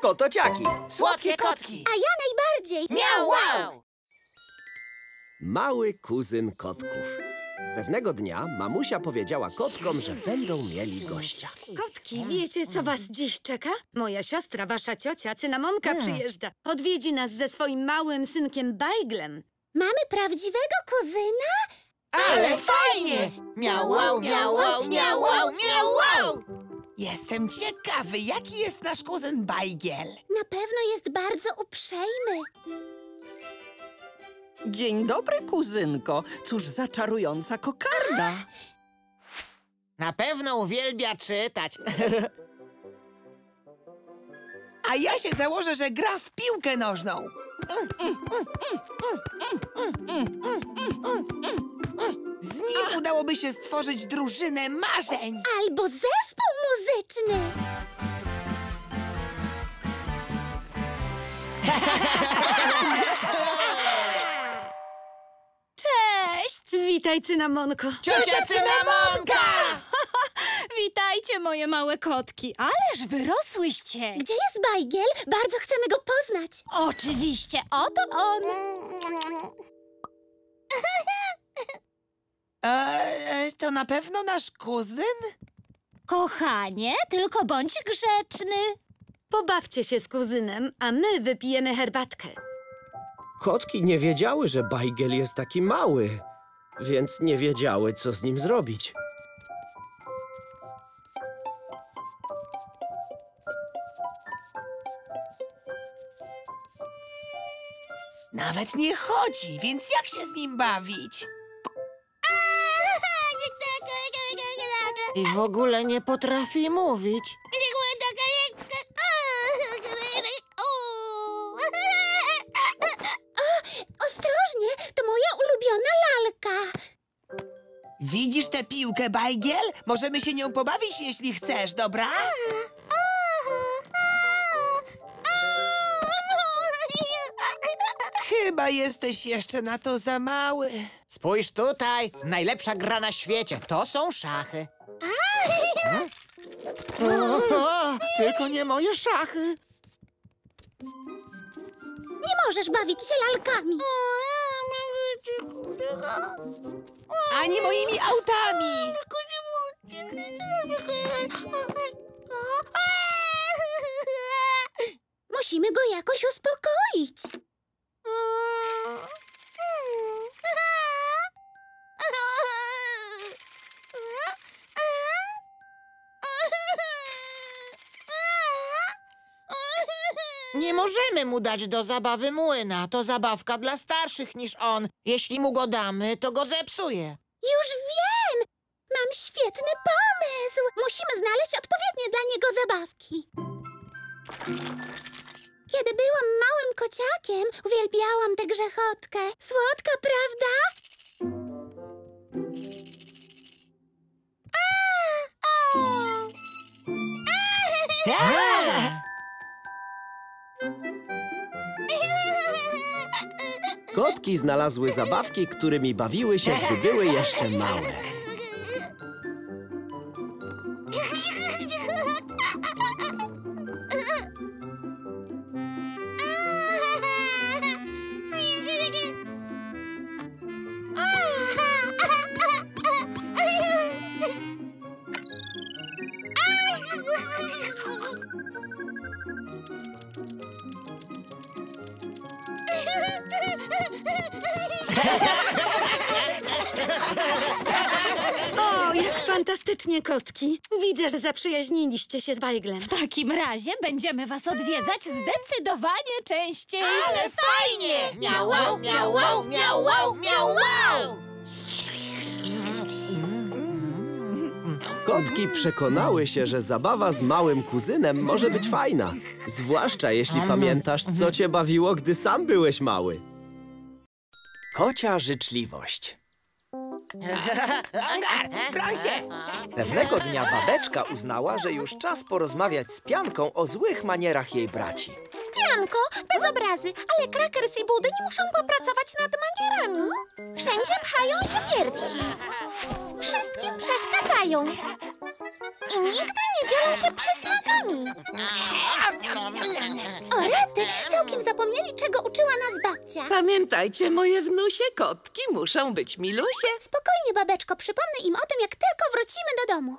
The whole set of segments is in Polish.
Kotociaki. Słodkie kotki. A ja najbardziej. Miau, wow. Mały kuzyn kotków. Pewnego dnia mamusia powiedziała kotkom, że będą mieli gościa. Kotki, wiecie, co was dziś czeka? Moja siostra, wasza ciocia, Cynamonka, przyjeżdża. Odwiedzi nas ze swoim małym synkiem Bajglem. Mamy prawdziwego kuzyna? Ale fajnie! Miau, wow, miau, wow, miau, wow, miau, wow. Jestem ciekawy, jaki jest nasz kuzyn Bajgiel. Na pewno jest bardzo uprzejmy. Dzień dobry, kuzynko. Cóż za czarująca kokarda. Na pewno uwielbia czytać. A ja się założę, że gra w piłkę nożną. Z nim udałoby się stworzyć drużynę marzeń. Albo zespół muzyczny. Cześć! Witaj, Cynamonko. Ciocia Cynamonka! Witajcie, moje małe kotki. Ależ wyrosłyście. Gdzie jest Bajgiel? Bardzo chcemy go poznać. Oczywiście, oto on. To na pewno nasz kuzyn? Kochanie, tylko bądź grzeczny. Pobawcie się z kuzynem, a my wypijemy herbatkę. Kotki nie wiedziały, że Bajgiel jest taki mały, więc nie wiedziały, co z nim zrobić. Nawet nie chodzi, więc jak się z nim bawić? I w ogóle nie potrafi mówić. Ostrożnie, to moja ulubiona lalka. Widzisz tę piłkę, Bajgiel? Możemy się nią pobawić, jeśli chcesz, dobra? Chyba jesteś jeszcze na to za mały. Spójrz tutaj, najlepsza gra na świecie. To są szachy. Tylko nie moje szachy. Nie możesz bawić się lalkami. Ani moimi autami. Musimy go jakoś uspokoić. Nie możemy mu dać do zabawy młyna. To zabawka dla starszych niż on. Jeśli mu go damy, to go zepsuje. Już wiem! Mam świetny pomysł. Musimy znaleźć odpowiednie dla niego zabawki. Kiedy byłam małym kociakiem, uwielbiałam tę grzechotkę. Słodka, prawda? Kotki znalazły zabawki, którymi bawiły się, gdy były jeszcze małe. O, jak fantastycznie, kotki. Widzę, że zaprzyjaźniliście się z Bajglem. W takim razie będziemy was odwiedzać zdecydowanie częściej. Ale fajnie! Miau, wow, miau, wow, miau, wow, miau, wow! Kotki przekonały się, że zabawa z małym kuzynem może być fajna. Zwłaszcza jeśli pamiętasz, co cię bawiło, gdy sam byłeś mały. Kocia życzliwość. Angar, broń się! Pewnego dnia babeczka uznała, że już czas porozmawiać z Pianką o złych manierach jej braci. Janko, bez obrazy, ale Krakers i Budyń muszą popracować nad manierami. Wszędzie pchają się pierwsi. Wszystkim przeszkadzają. I nigdy nie dzielą się przysmakami. rety, całkiem zapomnieli, czego uczyła nas babcia. Pamiętajcie, moje wnusie kotki muszą być milusie. Spokojnie, babeczko, przypomnę im o tym, jak tylko wrócimy do domu.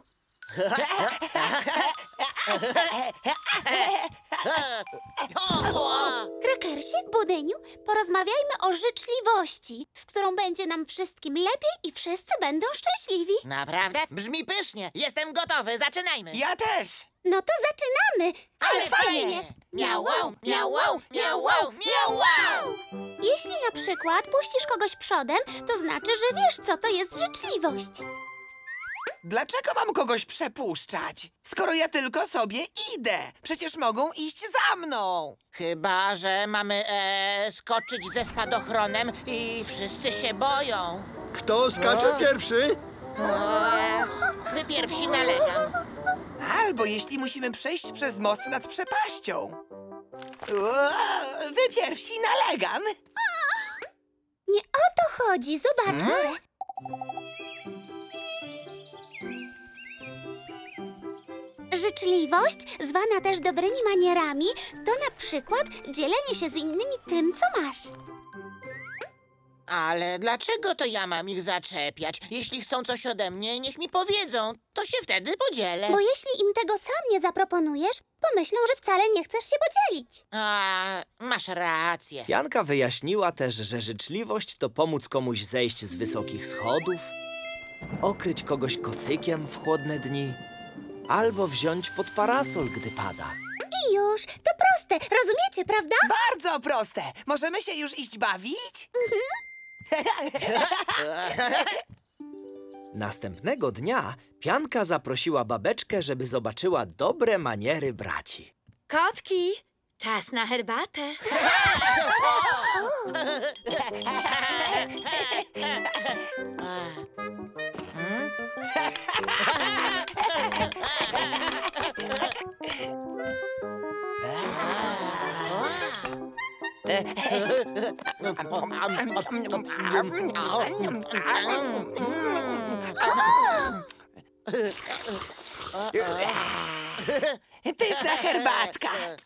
Krakersie, Budyniu, porozmawiajmy o życzliwości, z którą będzie nam wszystkim lepiej i wszyscy będą szczęśliwi. Naprawdę? Brzmi pysznie. Jestem gotowy, zaczynajmy. Ja też! No to zaczynamy! Ale fajnie! Miau, wow, miau, wow, miau, wow, miau, wow! Jeśli na przykład puścisz kogoś przodem, to znaczy, że wiesz, co to jest życzliwość. Dlaczego mam kogoś przepuszczać? Skoro ja tylko sobie idę. Przecież mogą iść za mną. Chyba że mamy skoczyć ze spadochronem i wszyscy się boją. Kto skacze pierwszy? Wy pierwsi, nalegam. Albo jeśli musimy przejść przez most nad przepaścią. Wy pierwsi, nalegam. Nie o to chodzi, zobaczcie. Życzliwość, zwana też dobrymi manierami, to na przykład dzielenie się z innymi tym, co masz. Ale dlaczego to ja mam ich zaczepiać? Jeśli chcą coś ode mnie, niech mi powiedzą. To się wtedy podzielę. Bo jeśli im tego sam nie zaproponujesz, pomyślą, że wcale nie chcesz się podzielić. A, masz rację. Pianka wyjaśniła też, że życzliwość to pomóc komuś zejść z wysokich schodów, okryć kogoś kocykiem w chłodne dni, albo wziąć pod parasol, gdy pada. I już, to proste, rozumiecie, prawda? Bardzo proste. Możemy się już iść bawić? Następnego dnia Pianka zaprosiła babeczkę, żeby zobaczyła dobre maniery braci. Kotki, czas na herbatę. Pyszna herbatka.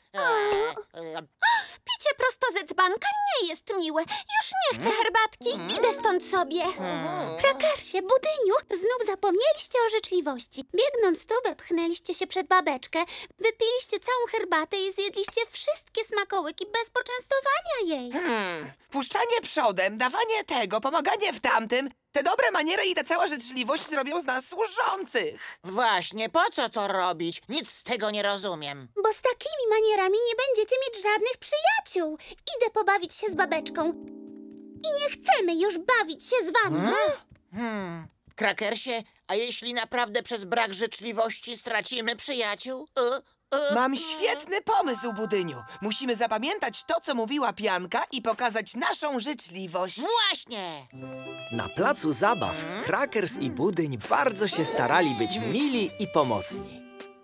Picie prosto ze dzbanka nie jest miłe. Już nie chcę herbatki, idę stąd sobie. Krakersie, Budyniu, znów zapomnieliście o życzliwości. Biegnąc tu, wepchnęliście się przed babeczkę, wypiliście całą herbatę i zjedliście wszystkie smakołyki bez poczęstowania jej. Puszczanie przodem, dawanie tego, pomaganie w tamtym. Te dobre maniery i ta cała życzliwość zrobią z nas służących. Właśnie, po co to robić? Nic z tego nie rozumiem. Bo z takimi manierami nie będziecie mieć żadnych przyjaciół. Idę pobawić się z babeczką. I nie chcemy już bawić się z wami. Krakersie, a jeśli naprawdę przez brak życzliwości stracimy przyjaciół? Mam świetny pomysł, Budyniu. Musimy zapamiętać to, co mówiła Pianka i pokazać naszą życzliwość. Właśnie! Na placu zabaw Krakers i Budyń bardzo się starali być mili i pomocni.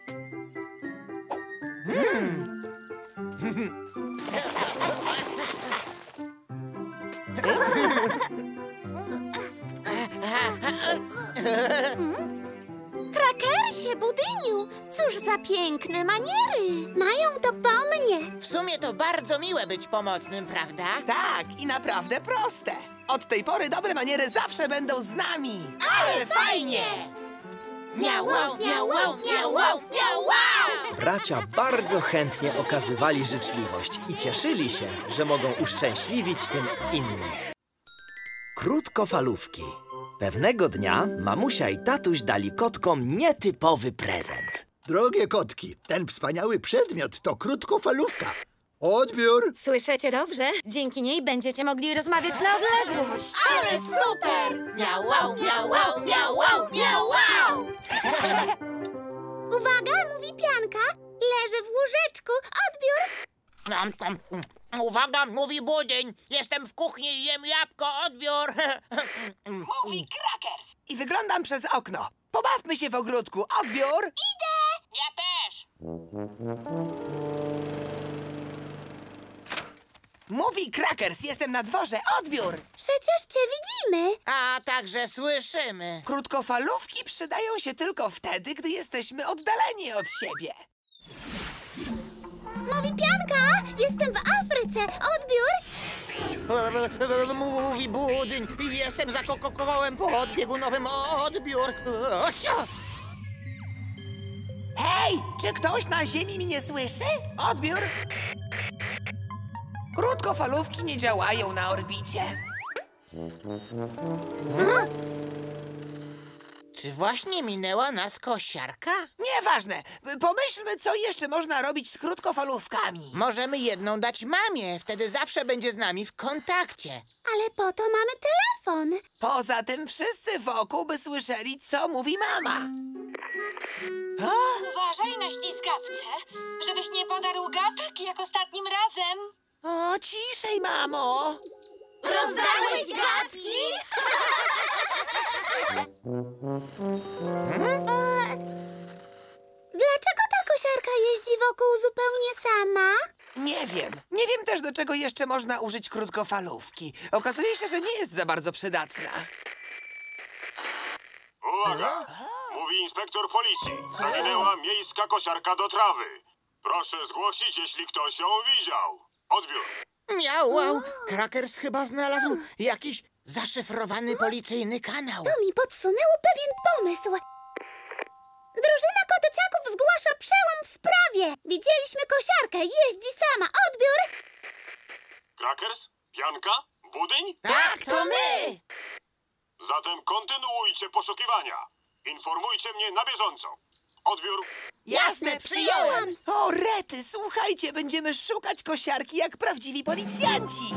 Krakersie, Budyniu, cóż za piękne maniery. Mają to po mnie. W sumie to bardzo miłe być pomocnym, prawda? Tak, i naprawdę proste. Od tej pory dobre maniery zawsze będą z nami. Ale fajnie! Miau, wow, miau, wow, miau, wow, miau, wow! Bracia bardzo chętnie okazywali życzliwość i cieszyli się, że mogą uszczęśliwić tym innych. Krótkofalówki. Pewnego dnia mamusia i tatuś dali kotkom nietypowy prezent. Drogie kotki, ten wspaniały przedmiot to krótkofalówka. Odbiór! Słyszycie dobrze? Dzięki niej będziecie mogli rozmawiać na odległość. Ale super! Miau, wow, miau, wow, miau, wow, miau, wow! Uwaga, mówi Pianka. Leży w łóżeczku. Odbiór. Uwaga, mówi Budyń. Jestem w kuchni i jem jabłko, odbiór. Mówi Krakers i wyglądam przez okno. Pobawmy się w ogródku. Odbiór. Idę. Ja też. Mówi Krakers, jestem na dworze. Odbiór. Przecież cię widzimy. A także słyszymy. Krótkofalówki przydają się tylko wtedy, gdy jesteśmy oddaleni od siebie. Mówi Pianka. Jestem w Odbiór! Mówi budyń. Jestem za kołem po odbiegunowym odbiór. Osio! Hej, czy ktoś na ziemi mnie słyszy? Odbiór. Krótkofalówki nie działają na orbicie. Czy właśnie minęła nas kosiarka? Nieważne. Pomyślmy, co jeszcze można robić z krótkofalówkami. Możemy jedną dać mamie, wtedy zawsze będzie z nami w kontakcie. Ale po to mamy telefon. Poza tym wszyscy wokół by słyszeli, co mówi mama. Uważaj na ślizgawce, żebyś nie podarł gatek jak ostatnim razem. O, ciszej, mamo. Rozdałeś gadki? Dlaczego ta kosiarka jeździ wokół zupełnie sama? Nie wiem. Nie wiem też, do czego jeszcze można użyć krótkofalówki. Okazuje się, że nie jest za bardzo przydatna. Uwaga! Mówi inspektor policji. Zaginęła miejska kosiarka do trawy. Proszę zgłosić, jeśli ktoś ją widział. Odbiór. Miau! Krakers chyba znalazł jakiś zaszyfrowany policyjny kanał. To mi podsunęło pewien pomysł. Drużyna kotociaków zgłasza przełom w sprawie. Widzieliśmy kosiarkę, jeździ sama. Odbiór! Krakers? Pianka? Budyń? Tak, to my! Zatem kontynuujcie poszukiwania. Informujcie mnie na bieżąco. Odbiór. Jasne, przyjąłem! O, rety, słuchajcie, będziemy szukać kosiarki jak prawdziwi policjanci.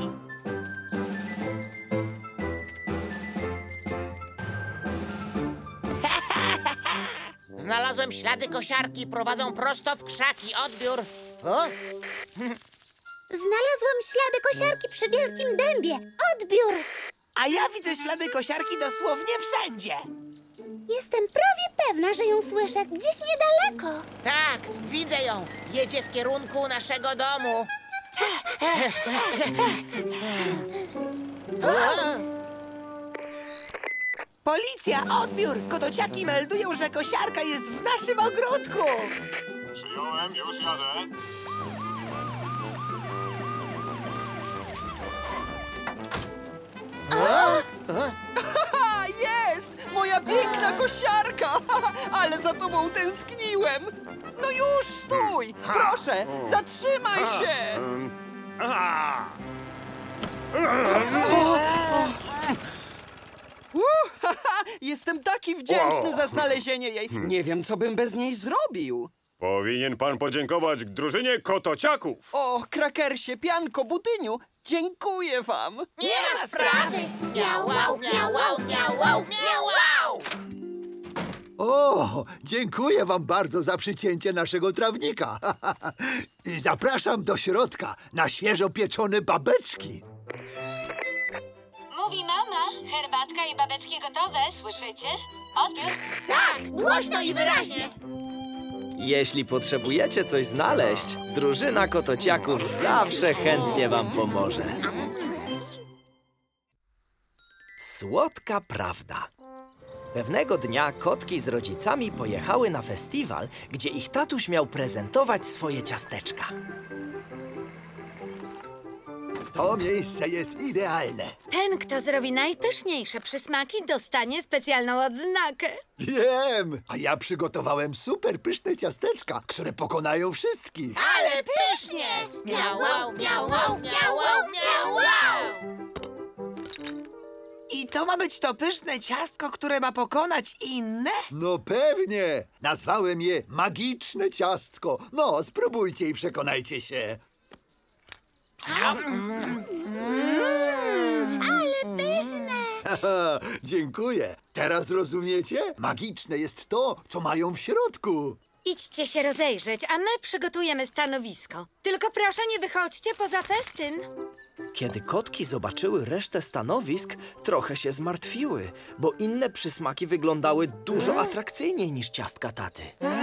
Znalazłem ślady kosiarki, prowadzą prosto w krzaki. Odbiór. O? Znalazłam ślady kosiarki przy wielkim dębie. Odbiór! A ja widzę ślady kosiarki dosłownie wszędzie. Jestem prawie pewna, że ją słyszę gdzieś niedaleko. Tak, widzę ją. Jedzie w kierunku naszego domu. Policja, odbiór! Kotociaki meldują, że kosiarka jest w naszym ogródku. Przyjąłem, już jadę. Ha, jest! Moja piękna kosiarka! Ale za tobą tęskniłem! No już, stój! Proszę, zatrzymaj się! Jestem taki wdzięczny za znalezienie jej. Nie wiem, co bym bez niej zrobił. Powinien pan podziękować drużynie kotociaków. O, Krakersie, Pianko, Budyniu, dziękuję wam. Nie ma sprawy! Miau, miau, miau, miau, miau, miau! O, dziękuję wam bardzo za przycięcie naszego trawnika. I zapraszam do środka na świeżo pieczone babeczki. Mówi mama, herbatka i babeczki gotowe, słyszycie? Odbiór. Tak, głośno i wyraźnie. Jeśli potrzebujecie coś znaleźć, drużyna kotociaków zawsze chętnie wam pomoże. Słodka prawda. Pewnego dnia kotki z rodzicami pojechały na festiwal, gdzie ich tatuś miał prezentować swoje ciasteczka. To miejsce jest idealne. Ten, kto zrobi najpyszniejsze przysmaki, dostanie specjalną odznakę. Wiem, a ja przygotowałem super pyszne ciasteczka, które pokonają wszystkich. Ale pysznie! Miau, miau, miau, miau, miau! I to ma być to pyszne ciastko, które ma pokonać inne? No pewnie. Nazwałem je magiczne ciastko. No, spróbujcie i przekonajcie się. Ale pyszne! Haha, dziękuję. Teraz rozumiecie? Magiczne jest to, co mają w środku. Idźcie się rozejrzeć, a my przygotujemy stanowisko. Tylko proszę, nie wychodźcie poza festyn. Kiedy kotki zobaczyły resztę stanowisk, trochę się zmartwiły, bo inne przysmaki wyglądały dużo atrakcyjniej niż ciastka taty.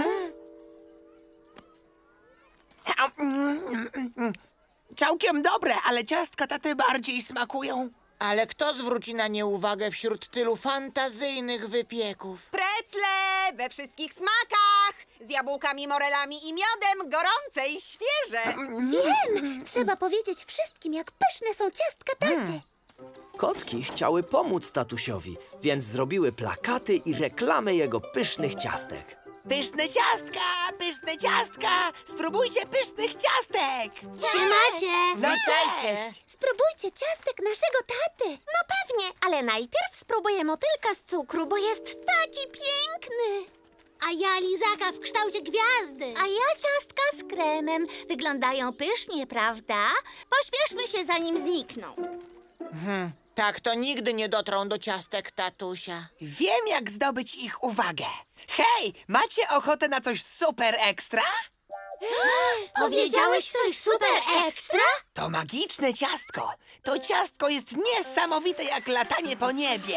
Całkiem dobre, ale ciastka taty bardziej smakują. Ale kto zwróci na nie uwagę wśród tylu fantazyjnych wypieków? Precle we wszystkich smakach! z jabłkami, morelami i miodem, gorące i świeże. Wiem! Trzeba powiedzieć wszystkim, jak pyszne są ciastka taty. Kotki chciały pomóc tatusiowi, więc zrobiły plakaty i reklamy jego pysznych ciastek. Pyszne ciastka, pyszne ciastka! Spróbujcie pysznych ciastek! Siemacie! No cześć! Spróbujcie ciastek naszego taty. No pewnie, ale najpierw spróbuję motylka z cukru, bo jest taki piękny. A ja lizaka w kształcie gwiazdy. A ja ciastka z kremem. Wyglądają pysznie, prawda? Pośpieszmy się, zanim znikną. Tak to nigdy nie dotrą do ciastek tatusia. Wiem, jak zdobyć ich uwagę. Hej, macie ochotę na coś super ekstra? Powiedziałeś coś super ekstra? To magiczne ciastko. To ciastko jest niesamowite jak latanie po niebie.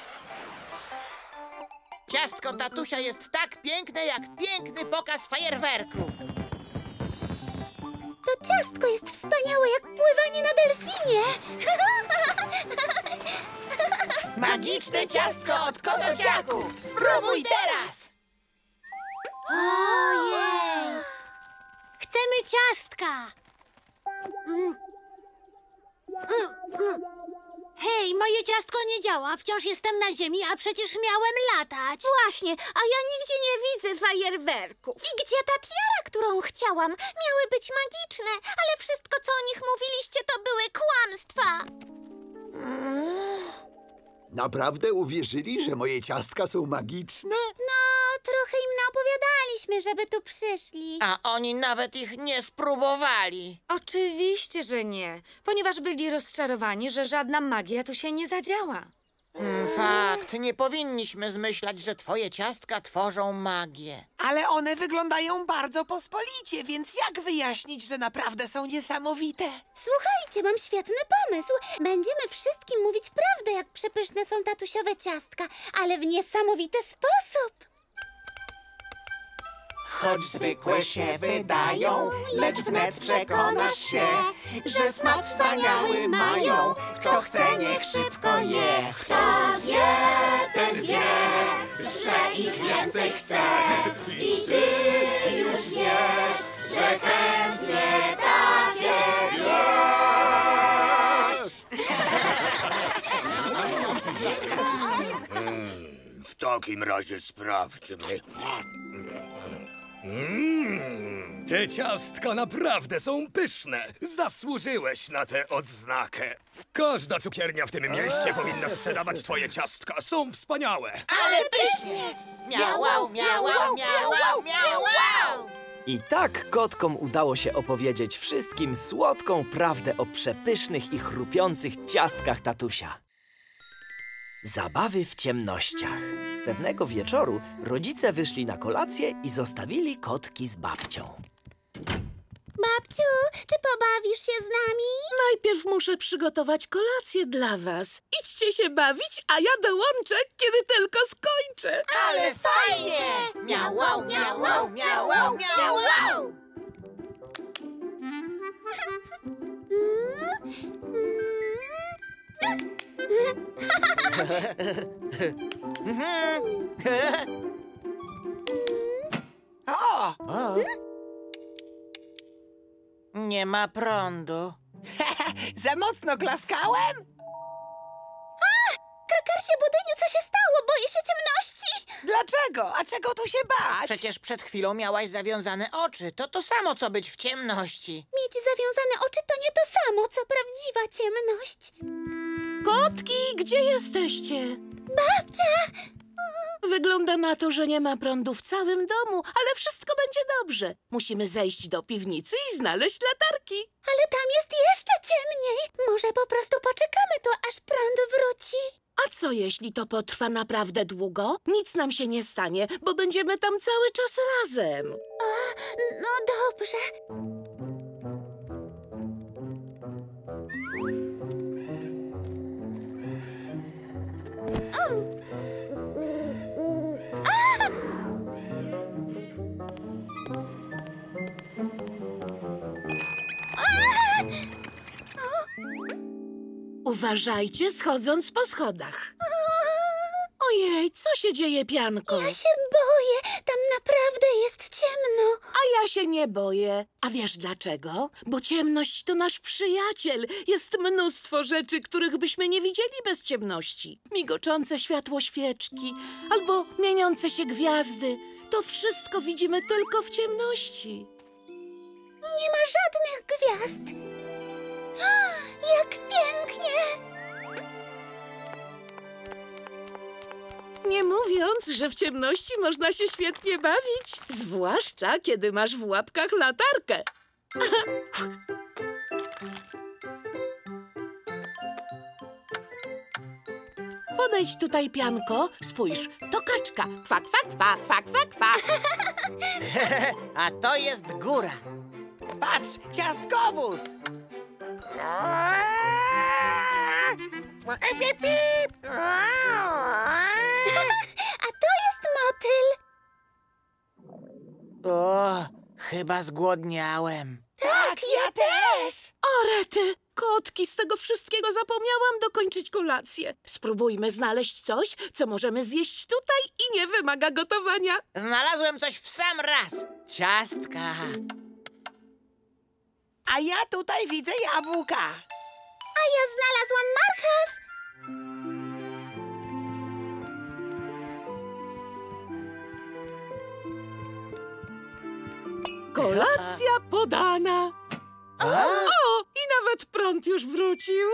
Ciastko tatusia jest tak piękne, jak piękny pokaz fajerwerków. To ciastko jest wspaniałe jak pływanie na delfinie. Magiczne ciastko od kodociaków! Spróbuj teraz! Ojej! Chcemy ciastka! Hej, moje ciastko nie działa. Wciąż jestem na ziemi, a przecież miałem latać. Właśnie, a ja nigdzie nie widzę fajerwerków. I gdzie ta tiara, którą chciałam? Miały być magiczne, ale wszystko, co o nich mówiliście, to były kłamstwa. Naprawdę uwierzyli, że moje ciastka są magiczne? No, trochę im naopowiadaliśmy, żeby tu przyszli. A oni nawet ich nie spróbowali. Oczywiście, że nie, ponieważ byli rozczarowani, że żadna magia tu się nie zadziała. Fakt, nie powinniśmy zmyślać, że twoje ciastka tworzą magię. Ale one wyglądają bardzo pospolicie, więc jak wyjaśnić, że naprawdę są niesamowite? Słuchajcie, mam świetny pomysł. Będziemy wszystkim mówić prawdę, jak przepyszne są tatusiowe ciastka, ale w niesamowity sposób. Choć zwykłe się wydają, lecz wnet przekonasz się, że smak wspaniały mają. Kto chce, niech szybko je. Kto zje, ten wie, że ich więcej chce. I ty już wiesz, że chętnie takie zjesz. W takim razie sprawdźmy. Te ciastka naprawdę są pyszne. Zasłużyłeś na tę odznakę. Każda cukiernia w tym mieście powinna sprzedawać twoje ciastka. Są wspaniałe. Ale pysznie! Miałał, miałał, miałał, miałał! I tak kotkom udało się opowiedzieć wszystkim słodką prawdę o przepysznych i chrupiących ciastkach tatusia. Zabawy w ciemnościach. Pewnego wieczoru rodzice wyszli na kolację i zostawili kotki z babcią. Babciu, czy pobawisz się z nami? Najpierw muszę przygotować kolację dla was. Idźcie się bawić, a ja dołączę, kiedy tylko skończę. Ale fajnie! Miałał, miałał, miałał, miałał! O! Nie ma prądu. Za mocno klaskałem? Krakersie, Budyniu, co się stało? Boję się ciemności. Dlaczego? A czego tu się bać? Przecież przed chwilą miałaś zawiązane oczy. To samo, co być w ciemności. Mieć zawiązane oczy to nie to samo, co prawdziwa ciemność. Kotki, gdzie jesteście? Babcia! Wygląda na to, że nie ma prądu w całym domu, ale wszystko będzie dobrze. Musimy zejść do piwnicy i znaleźć latarki. Ale tam jest jeszcze ciemniej. Może po prostu poczekamy tu, aż prąd wróci. A co jeśli to potrwa naprawdę długo? Nic nam się nie stanie, bo będziemy tam cały czas razem. No dobrze. Uważajcie, schodząc po schodach. Ojej, co się dzieje, pianko? Ja się boję. Tam naprawdę jest ciemno. A ja się nie boję. A wiesz dlaczego? Bo ciemność to nasz przyjaciel. Jest mnóstwo rzeczy, których byśmy nie widzieli bez ciemności. Migoczące światło świeczki albo mieniące się gwiazdy. To wszystko widzimy tylko w ciemności. Nie ma żadnych gwiazd. Jak pięknie! Nie mówiąc, że w ciemności można się świetnie bawić. Zwłaszcza, kiedy masz w łapkach latarkę. Podejdź tutaj, Pianko. Spójrz, to kaczka. Kwa, kwa, kwa, kwa, kwa, kwa. A to jest góra. Patrz, ciastkowóz! A to jest motyl. O, chyba zgłodniałem. Tak, ja też. O, rety! Kotki, z tego wszystkiego zapomniałam dokończyć kolację. Spróbujmy znaleźć coś, co możemy zjeść tutaj i nie wymaga gotowania. Znalazłem coś w sam raz. Ciastka. A ja tutaj widzę jabłka. A ja znalazłam marchew. Kolacja podana. O, i nawet prąd już wrócił.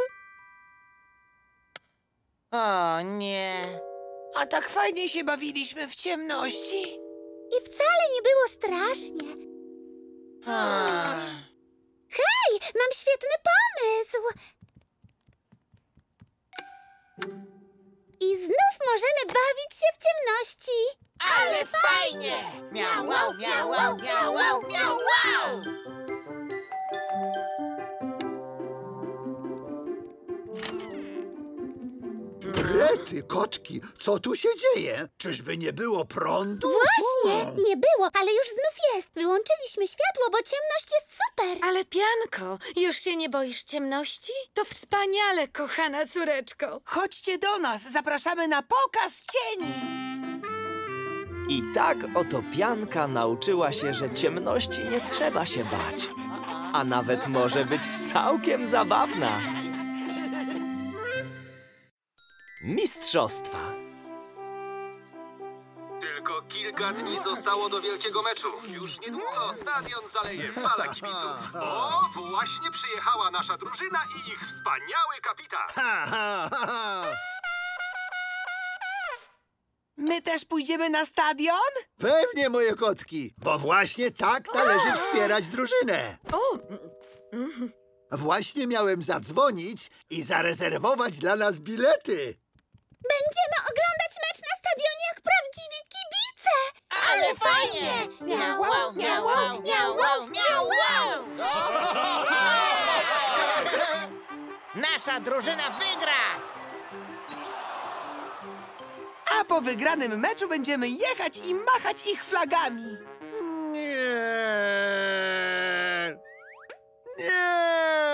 O nie. A tak fajnie się bawiliśmy w ciemności. I wcale nie było strasznie. Hej, mam świetny pomysł. I znów możemy bawić się w ciemności. Ale fajnie! Miau, miau, miau, miau, miau, miau, miau. Rety, kotki, co tu się dzieje? Czyżby nie było prądu? Właśnie, nie było, ale już znów jest. Wyłączyliśmy światło, bo ciemność jest super. Ale Pianko, już się nie boisz ciemności? To wspaniale, kochana córeczko. Chodźcie do nas, zapraszamy na pokaz cieni. I tak oto Pianka nauczyła się, że ciemności nie trzeba się bać, a nawet może być całkiem zabawna. Mistrzostwa. Tylko kilka dni zostało do wielkiego meczu. Już niedługo stadion zaleje fala kibiców. O, właśnie przyjechała nasza drużyna i ich wspaniały kapitan. My też pójdziemy na stadion? Pewnie, moje kotki, bo właśnie tak należy wspierać drużynę. Właśnie miałem zadzwonić i zarezerwować dla nas bilety. Będziemy oglądać mecz na stadionie jak prawdziwi kibice. Ale fajnie! Miau, miau, miau, miau, miau, miau, miau. Nasza drużyna wygra! A po wygranym meczu będziemy jechać i machać ich flagami. Nie. Nie.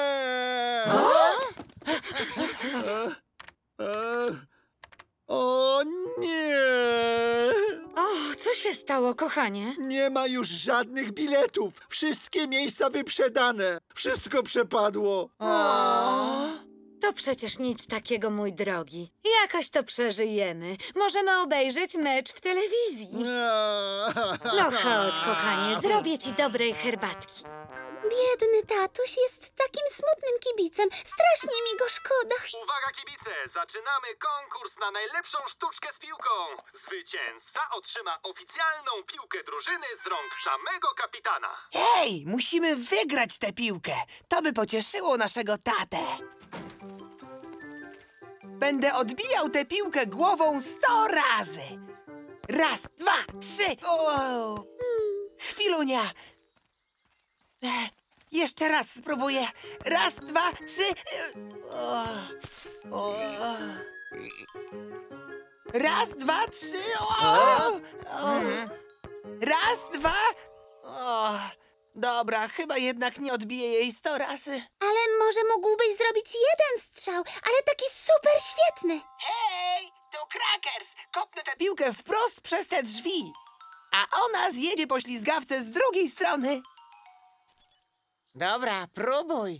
O nie! O, co się stało, kochanie? Nie ma już żadnych biletów. Wszystkie miejsca wyprzedane. Wszystko przepadło. To przecież nic takiego, mój drogi. Jakoś to przeżyjemy. Możemy obejrzeć mecz w telewizji. No chodź, kochanie, zrobię ci dobrej herbatki. Biedny tatuś jest takim smutnym kibicem. Strasznie mi go szkoda. Uwaga kibice, zaczynamy konkurs na najlepszą sztuczkę z piłką. Zwycięzca otrzyma oficjalną piłkę drużyny z rąk samego kapitana. Hej, musimy wygrać tę piłkę. To by pocieszyło naszego tatę. Będę odbijał tę piłkę głową 100 razy. Raz, dwa, trzy. O! Chwilunia. Jeszcze raz spróbuję. Raz, dwa, trzy. Raz, dwa, trzy. Raz, dwa. Dobra, chyba jednak nie odbiję jej 100 razy. Ale może mógłbyś zrobić jeden strzał, ale taki super świetny. Hej, tu Crackers. Kopnę tę piłkę wprost przez te drzwi. a ona zjedzie po ślizgawce z drugiej strony. Dobra, próbuj.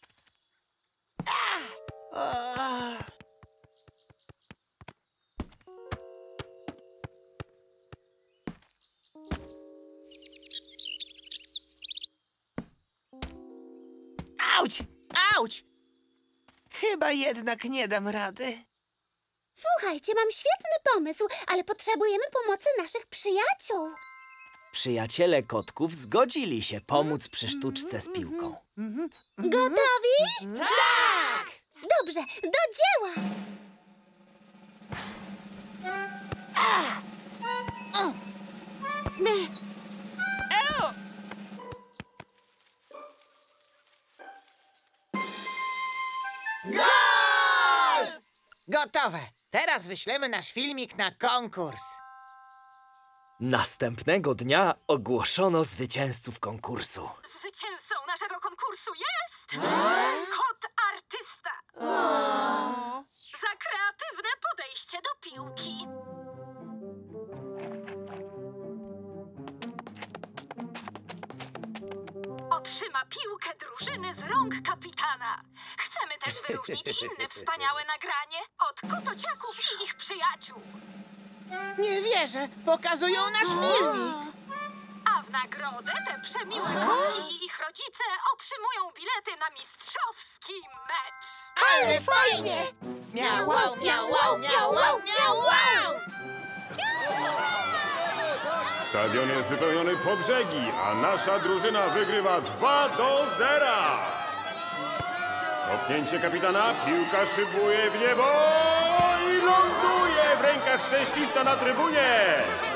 Auć! Auć! Chyba jednak nie dam rady. Słuchajcie, mam świetny pomysł, ale potrzebujemy pomocy naszych przyjaciół. Przyjaciele kotków zgodzili się pomóc przy sztuczce z piłką. Gotowi? Tak! Dobrze, do dzieła! Gol! Gotowe. Teraz wyślemy nasz filmik na konkurs. Następnego dnia ogłoszono zwycięzców konkursu. Zwycięzcą naszego konkursu jest... Kot artysta! Za kreatywne podejście do piłki. Otrzyma piłkę drużyny z rąk kapitana. Chcemy też wyróżnić inne wspaniałe nagranie od kotociaków i ich przyjaciół. Nie wierzę, pokazują nasz filmik. A w nagrodę te przemiłe kotki i ich rodzice otrzymują bilety na mistrzowski mecz. Ale fajnie! Miau, miau, miau, miau, miau, miau. Stadion jest wypełniony po brzegi, a nasza drużyna wygrywa 2-0. Kopnięcie kapitana, piłka szybuje w niebo i ląduje w rękach szczęśliwca na trybunie.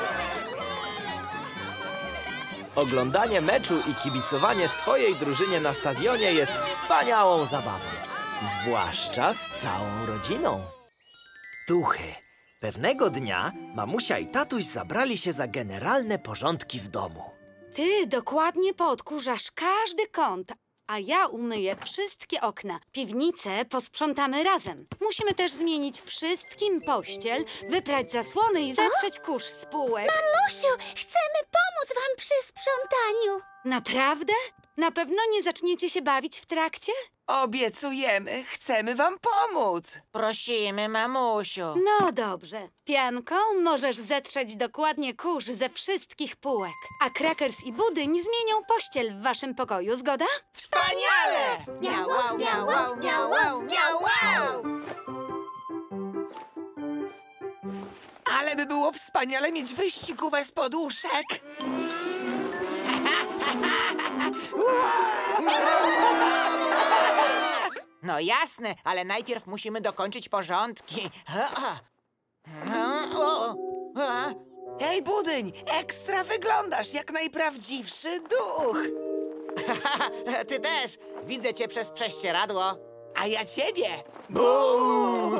Oglądanie meczu i kibicowanie swojej drużynie na stadionie jest wspaniałą zabawą. Zwłaszcza z całą rodziną. Duchy. Pewnego dnia mamusia i tatuś zabrali się za generalne porządki w domu. Ty dokładnie poodkurzasz każdy kąt, a ja umyję wszystkie okna. Piwnicę posprzątamy razem. Musimy też zmienić wszystkim pościel, wyprać zasłony i zetrzeć kurz z półek. Mamusiu, chcemy pomóc wam przy sprzątaniu. Naprawdę? Na pewno nie zaczniecie się bawić w trakcie? Obiecujemy, chcemy wam pomóc. Prosimy, mamusiu. No dobrze. Pianko, możesz zetrzeć dokładnie kurz ze wszystkich półek. A Crackers i Budyń zmienią pościel w waszym pokoju, zgoda? Wspaniale! Miau, miau, miau, miau, miau. Ale by było wspaniale mieć wyścigówę z poduszek. No jasne, ale najpierw musimy dokończyć porządki. Hej, Budyń, ekstra wyglądasz jak najprawdziwszy duch. Ty też. Widzę cię przez prześcieradło. A ja ciebie. Buu!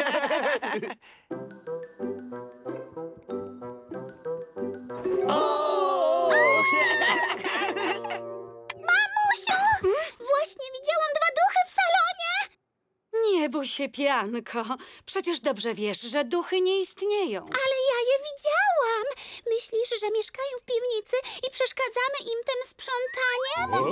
Mamusiu! Właśnie widziałam 2 duchy w salonie. Nie bój się, Pianko. Przecież dobrze wiesz, że duchy nie istnieją. Ale ja je widziałam. Myślisz, że mieszkają w piwnicy i przeszkadzamy im tym sprzątaniem?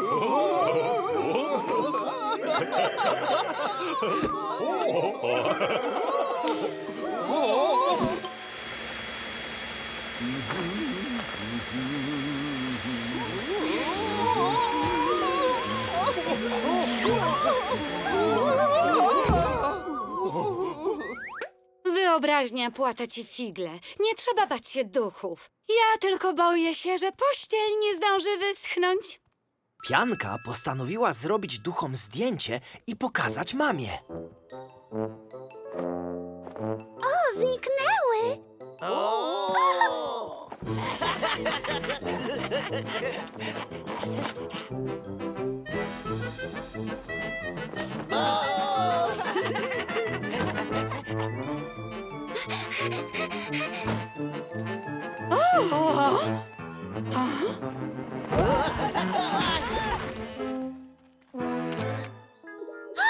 Wyobraźnia płata ci figle. Nie trzeba bać się duchów. Ja tylko boję się, że pościel nie zdąży wyschnąć. Pianka postanowiła zrobić duchom zdjęcie i pokazać mamie. O, zniknęły.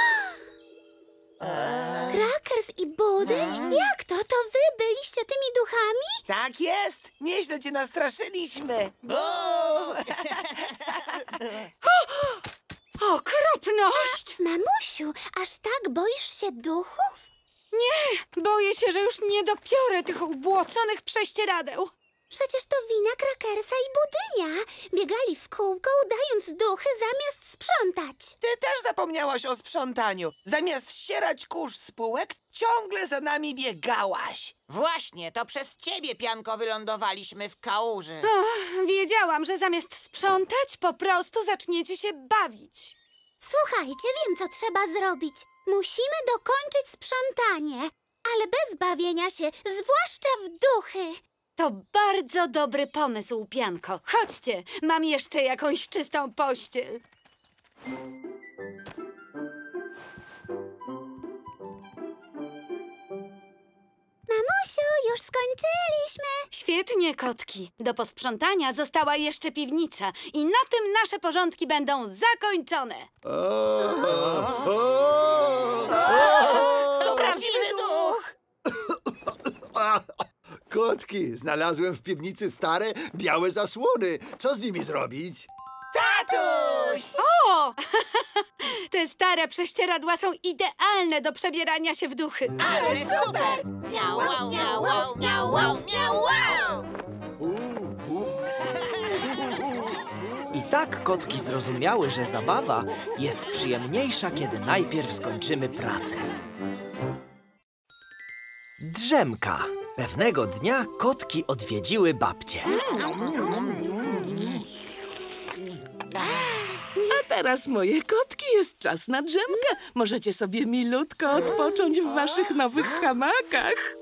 Crackers i Budyń? Jak to? To wy byliście tymi duchami? duchami? Tak jest! Nieźle cię nastraszyliśmy. Okropność! Mamusiu, aż tak boisz się duchów? Nie, boję się, że już nie dopiorę tych ubłoconych prześcieradeł. Przecież to wina Krakersa i Budynia. Biegali w kółko, udając duchy, zamiast sprzątać. Ty też zapomniałaś o sprzątaniu. Zamiast ścierać kurz z półek, ciągle za nami biegałaś. Właśnie, to przez ciebie, Pianko, wylądowaliśmy w kałuży. Wiedziałam, że zamiast sprzątać, po prostu zaczniecie się bawić. Słuchajcie, wiem, co trzeba zrobić. Musimy dokończyć sprzątanie, ale bez bawienia się, zwłaszcza w duchy. To bardzo dobry pomysł, Pianko. Chodźcie, mam jeszcze jakąś czystą pościel. Mamusiu, już skończyliśmy. Świetnie, kotki. Do posprzątania została jeszcze piwnica i na tym nasze porządki będą zakończone. To prawdziwy duch! Kotki, znalazłem w piwnicy stare, białe zasłony. Co z nimi zrobić? Tatuś! O! Te stare prześcieradła są idealne do przebierania się w duchy. Ale super! Miau, miau, miau, miau, miau, miau, miau! I tak kotki zrozumiały, że zabawa jest przyjemniejsza, kiedy najpierw skończymy pracę. Drzemka. Pewnego dnia kotki odwiedziły babcię. A teraz, moje kotki, jest czas na drzemkę. Możecie sobie milutko odpocząć w waszych nowych hamakach.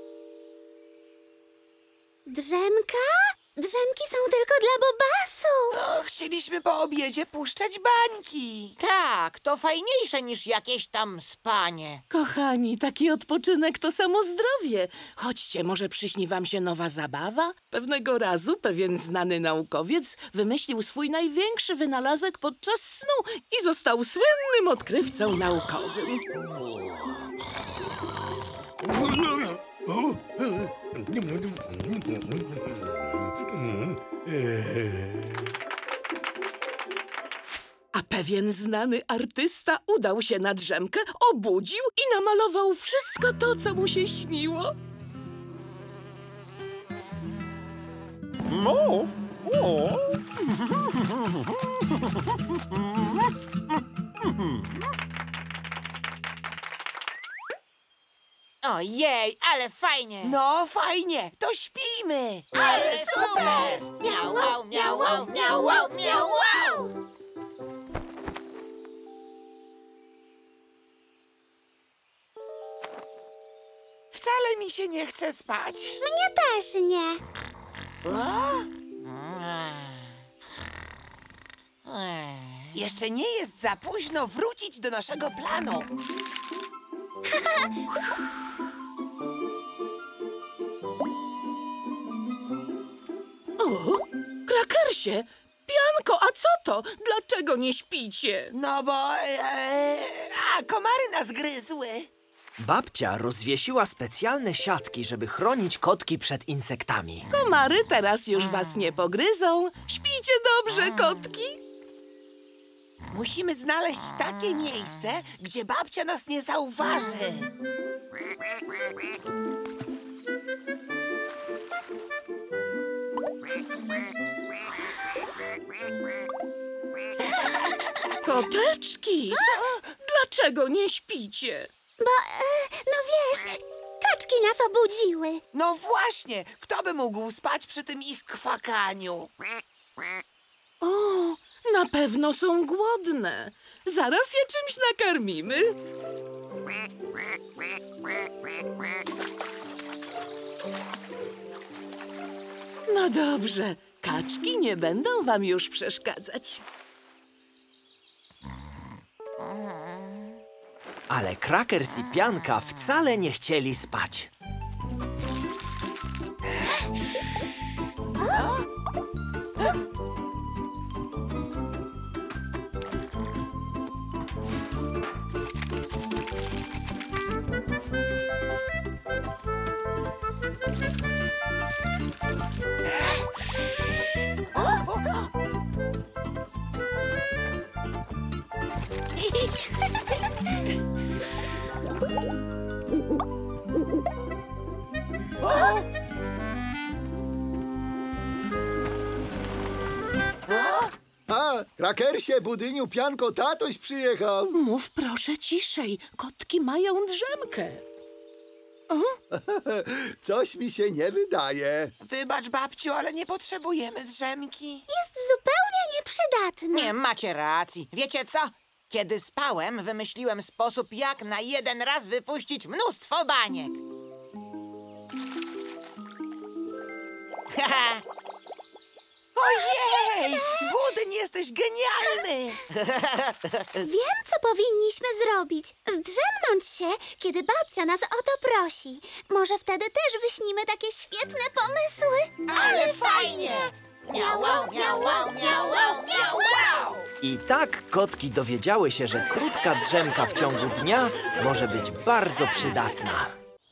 Drzemka? Drzemki są tylko dla bobasów. Chcieliśmy po obiedzie puszczać bańki. Tak, to fajniejsze niż jakieś tam spanie. Kochani, taki odpoczynek to samo zdrowie. Chodźcie, może przyśni wam się nowa zabawa? Pewnego razu pewien znany naukowiec wymyślił swój największy wynalazek podczas snu i został słynnym odkrywcą naukowym. A pewien znany artysta udał się na drzemkę, obudził i namalował wszystko to, co mu się śniło. Ojej, ale fajnie! No, fajnie, to śpimy! Ale super! Miau, miau, miau, miau, miau, miau, miau! Wcale mi się nie chce spać. Mnie też nie. Jeszcze nie jest za późno wrócić do naszego planu. O, Krakersie! Pianko, a co to? Dlaczego nie śpicie? No bo... komary nas gryzły. Babcia rozwiesiła specjalne siatki, żeby chronić kotki przed insektami. Komary teraz już was nie pogryzą. Śpijcie dobrze, kotki. Musimy znaleźć takie miejsce, gdzie babcia nas nie zauważy. Koteczki! Dlaczego nie śpicie? Bo, no wiesz, kaczki nas obudziły. No właśnie, kto by mógł spać przy tym ich kwakaniu? O, na pewno są głodne. Zaraz je czymś nakarmimy. No dobrze, kaczki nie będą wam już przeszkadzać. Ale Krakers i Pianka wcale nie chcieli spać. Krakersie, Budyniu, Pianko, tatoś przyjechał. Mów proszę ciszej. Kotki mają drzemkę. Coś mi się nie wydaje. Wybacz, babciu, ale nie potrzebujemy drzemki. Jest zupełnie nieprzydatny. Nie, macie racji. Wiecie co? Kiedy spałem, wymyśliłem sposób, jak na jeden raz wypuścić mnóstwo baniek. Ojej! Budyń, jesteś genialny! Wiem, co powinniśmy zrobić. Zdrzemnąć się, kiedy babcia nas o to prosi. Może wtedy też wyśnimy takie świetne pomysły. Ale fajnie! Miau, miau, miau, miau, miau, miau. I tak kotki dowiedziały się, że krótka drzemka w ciągu dnia może być bardzo przydatna.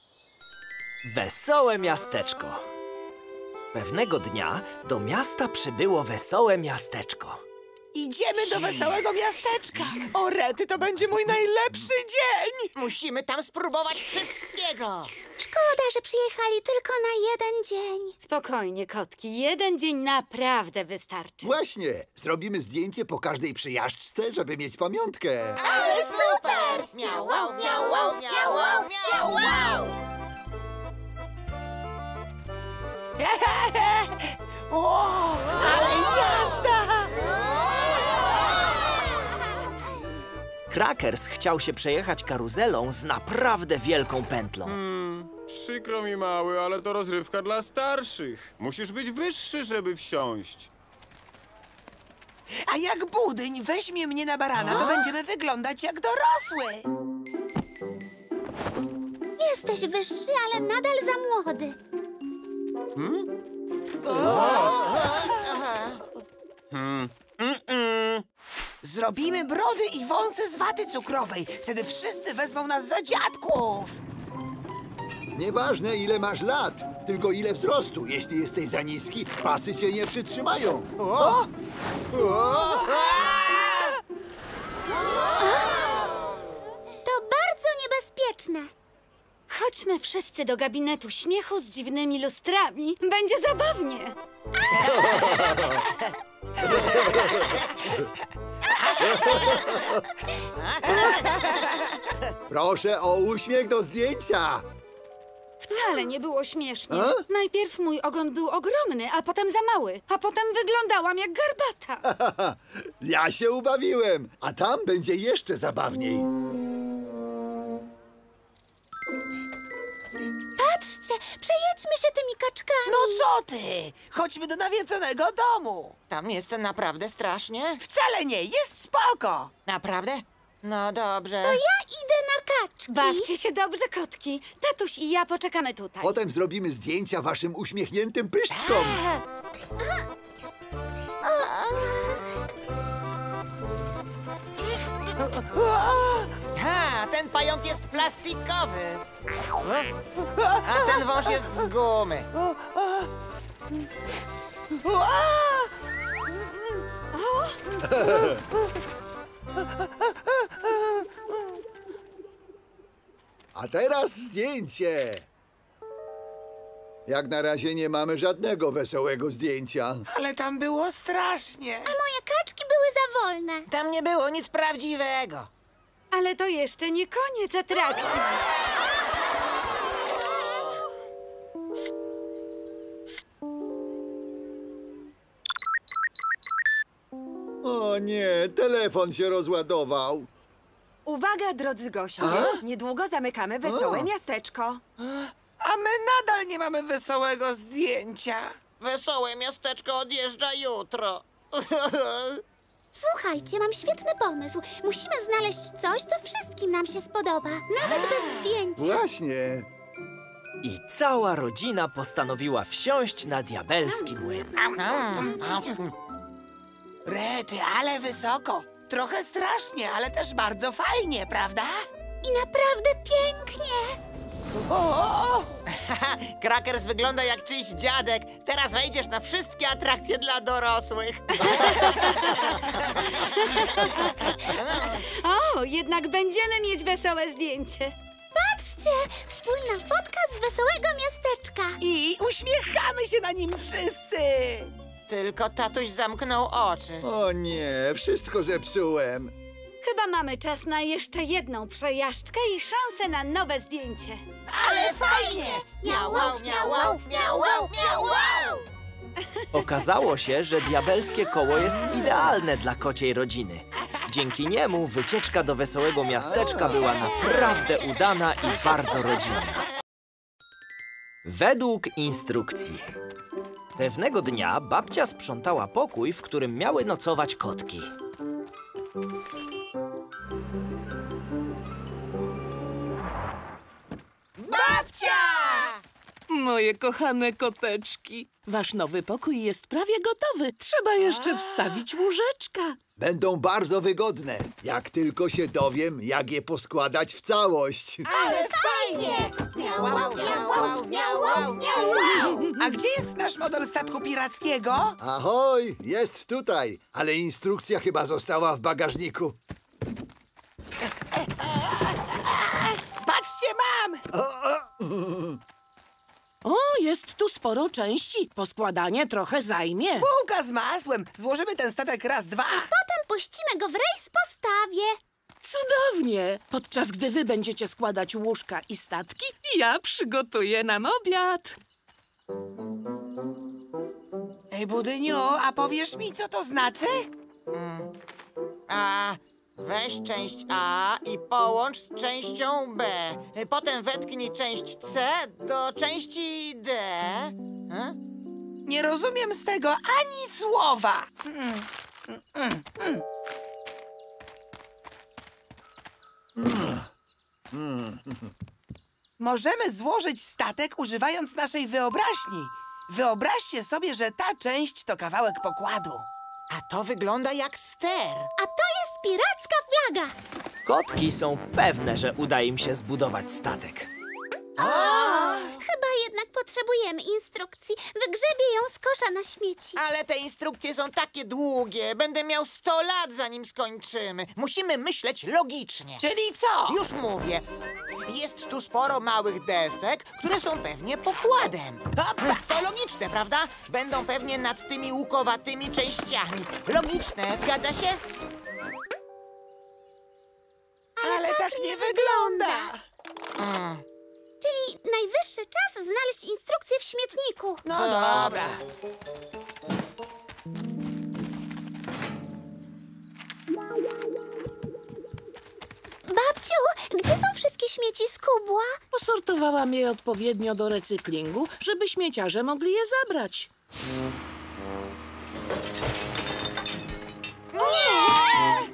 Wesołe miasteczko. Pewnego dnia do miasta przybyło wesołe miasteczko. Idziemy do wesołego miasteczka. O rety, to będzie mój najlepszy dzień. Musimy tam spróbować wszystkiego. Szkoda, że przyjechali tylko na jeden dzień. Spokojnie, kotki. Jeden dzień naprawdę wystarczy. Właśnie, zrobimy zdjęcie po każdej przejażdżce, żeby mieć pamiątkę. Ale super! Miau, miau, miau, miau, miau, miau. O, ale jazda! Krakers chciał się przejechać karuzelą z naprawdę wielką pętlą. Przykro mi, mały, ale to rozrywka dla starszych. Musisz być wyższy, żeby wsiąść. A jak Budyń weźmie mnie na barana, to będziemy wyglądać jak dorosły. Jesteś wyższy, ale nadal za młody. Zrobimy brody i wąsy z waty cukrowej. Wtedy wszyscy wezmą nas za dziadków. Nieważne, ile masz lat, tylko ile wzrostu. Jeśli jesteś za niski, pasy cię nie przytrzymają. To bardzo niebezpieczne. Chodźmy wszyscy do gabinetu śmiechu z dziwnymi lustrami. Będzie zabawnie. Proszę o uśmiech do zdjęcia. Wcale nie było śmiesznie. Najpierw mój ogon był ogromny, a potem za mały. A potem wyglądałam jak garbata. Ja się ubawiłem, a tam będzie jeszcze zabawniej. Patrzcie, przejedźmy się tymi kaczkami. No co ty? Chodźmy do nawiedzonego domu. Tam jest naprawdę strasznie? Wcale nie, jest spoko. Naprawdę? No dobrze. To ja idę na kaczki. Bawcie się dobrze, kotki. Tatuś i ja poczekamy tutaj. Potem zrobimy zdjęcia waszym uśmiechniętym pyszczkom. Ha, ten pająk jest plastikowy. A ten wąż jest z gumy. A teraz zdjęcie. Jak na razie nie mamy żadnego wesołego zdjęcia. Ale tam było strasznie. A moje kaczki były za wolne. Tam nie było nic prawdziwego. Ale to jeszcze nie koniec atrakcji. O nie, telefon się rozładował. Uwaga, drodzy goście. Niedługo zamykamy wesołe miasteczko. A my nadal nie mamy wesołego zdjęcia. Wesołe miasteczko odjeżdża jutro. Słuchajcie, mam świetny pomysł. Musimy znaleźć coś, co wszystkim nam się spodoba. Nawet bez zdjęcia. Właśnie. I cała rodzina postanowiła wsiąść na diabelski młyn. Rety, ale wysoko. Trochę strasznie, ale też bardzo fajnie, prawda? I naprawdę pięknie. Krakers wygląda jak czyjś dziadek. Teraz wejdziesz na wszystkie atrakcje dla dorosłych. O, jednak będziemy mieć wesołe zdjęcie. Patrzcie, wspólna fotka z wesołego miasteczka. I uśmiechamy się na nim wszyscy. Tylko tatuś zamknął oczy. O nie, wszystko zepsułem. Chyba mamy czas na jeszcze jedną przejażdżkę i szansę na nowe zdjęcie. Ale fajnie! Miau, miau, miau, miau, miau, miau. Okazało się, że diabelskie koło jest idealne dla kociej rodziny. Dzięki niemu wycieczka do wesołego miasteczka była naprawdę udana i bardzo rodzinna. Według instrukcji. Pewnego dnia babcia sprzątała pokój, w którym miały nocować kotki. Babcia! Moje kochane koteczki, wasz nowy pokój jest prawie gotowy. Trzeba jeszcze wstawić łóżeczka. Będą bardzo wygodne, jak tylko się dowiem, jak je poskładać w całość. Ale fajnie! Miau, miau, miau, miau, miau. A gdzie jest nasz model statku pirackiego? Ahoj, jest tutaj, ale instrukcja chyba została w bagażniku. Patrzcie, mam! O, jest tu sporo części. Poskładanie trochę zajmie. Bułka z masłem. Złożymy ten statek raz, dwa. Potem puścimy go w rejs postawie. Cudownie! Podczas gdy wy będziecie składać łóżka i statki, ja przygotuję nam obiad. Ej, Budyniu, a powiesz mi, co to znaczy? Weź część A i połącz z częścią B. Potem wetknij część C do części D. Nie rozumiem z tego ani słowa. Możemy złożyć statek używając naszej wyobraźni. Wyobraźcie sobie, że ta część to kawałek pokładu. A to wygląda jak ster. A to jest piracka flaga. Kotki są pewne, że uda im się zbudować statek. Chyba jednak potrzebujemy instrukcji. Wygrzebię ją z kosza na śmieci. Ale te instrukcje są takie długie. Będę miał 100 lat, zanim skończymy. Musimy myśleć logicznie. Czyli co? Już mówię. Jest tu sporo małych desek, które są pewnie pokładem. To logiczne, prawda? Będą pewnie nad tymi łukowatymi częściami. Logiczne, zgadza się? Ale tak nie wygląda. Czyli najwyższy czas znaleźć instrukcję w śmietniku. No dobra. Babciu, gdzie są wszystkie śmieci z kubła? Posortowałam je odpowiednio do recyklingu, żeby śmieciarze mogli je zabrać. Nie!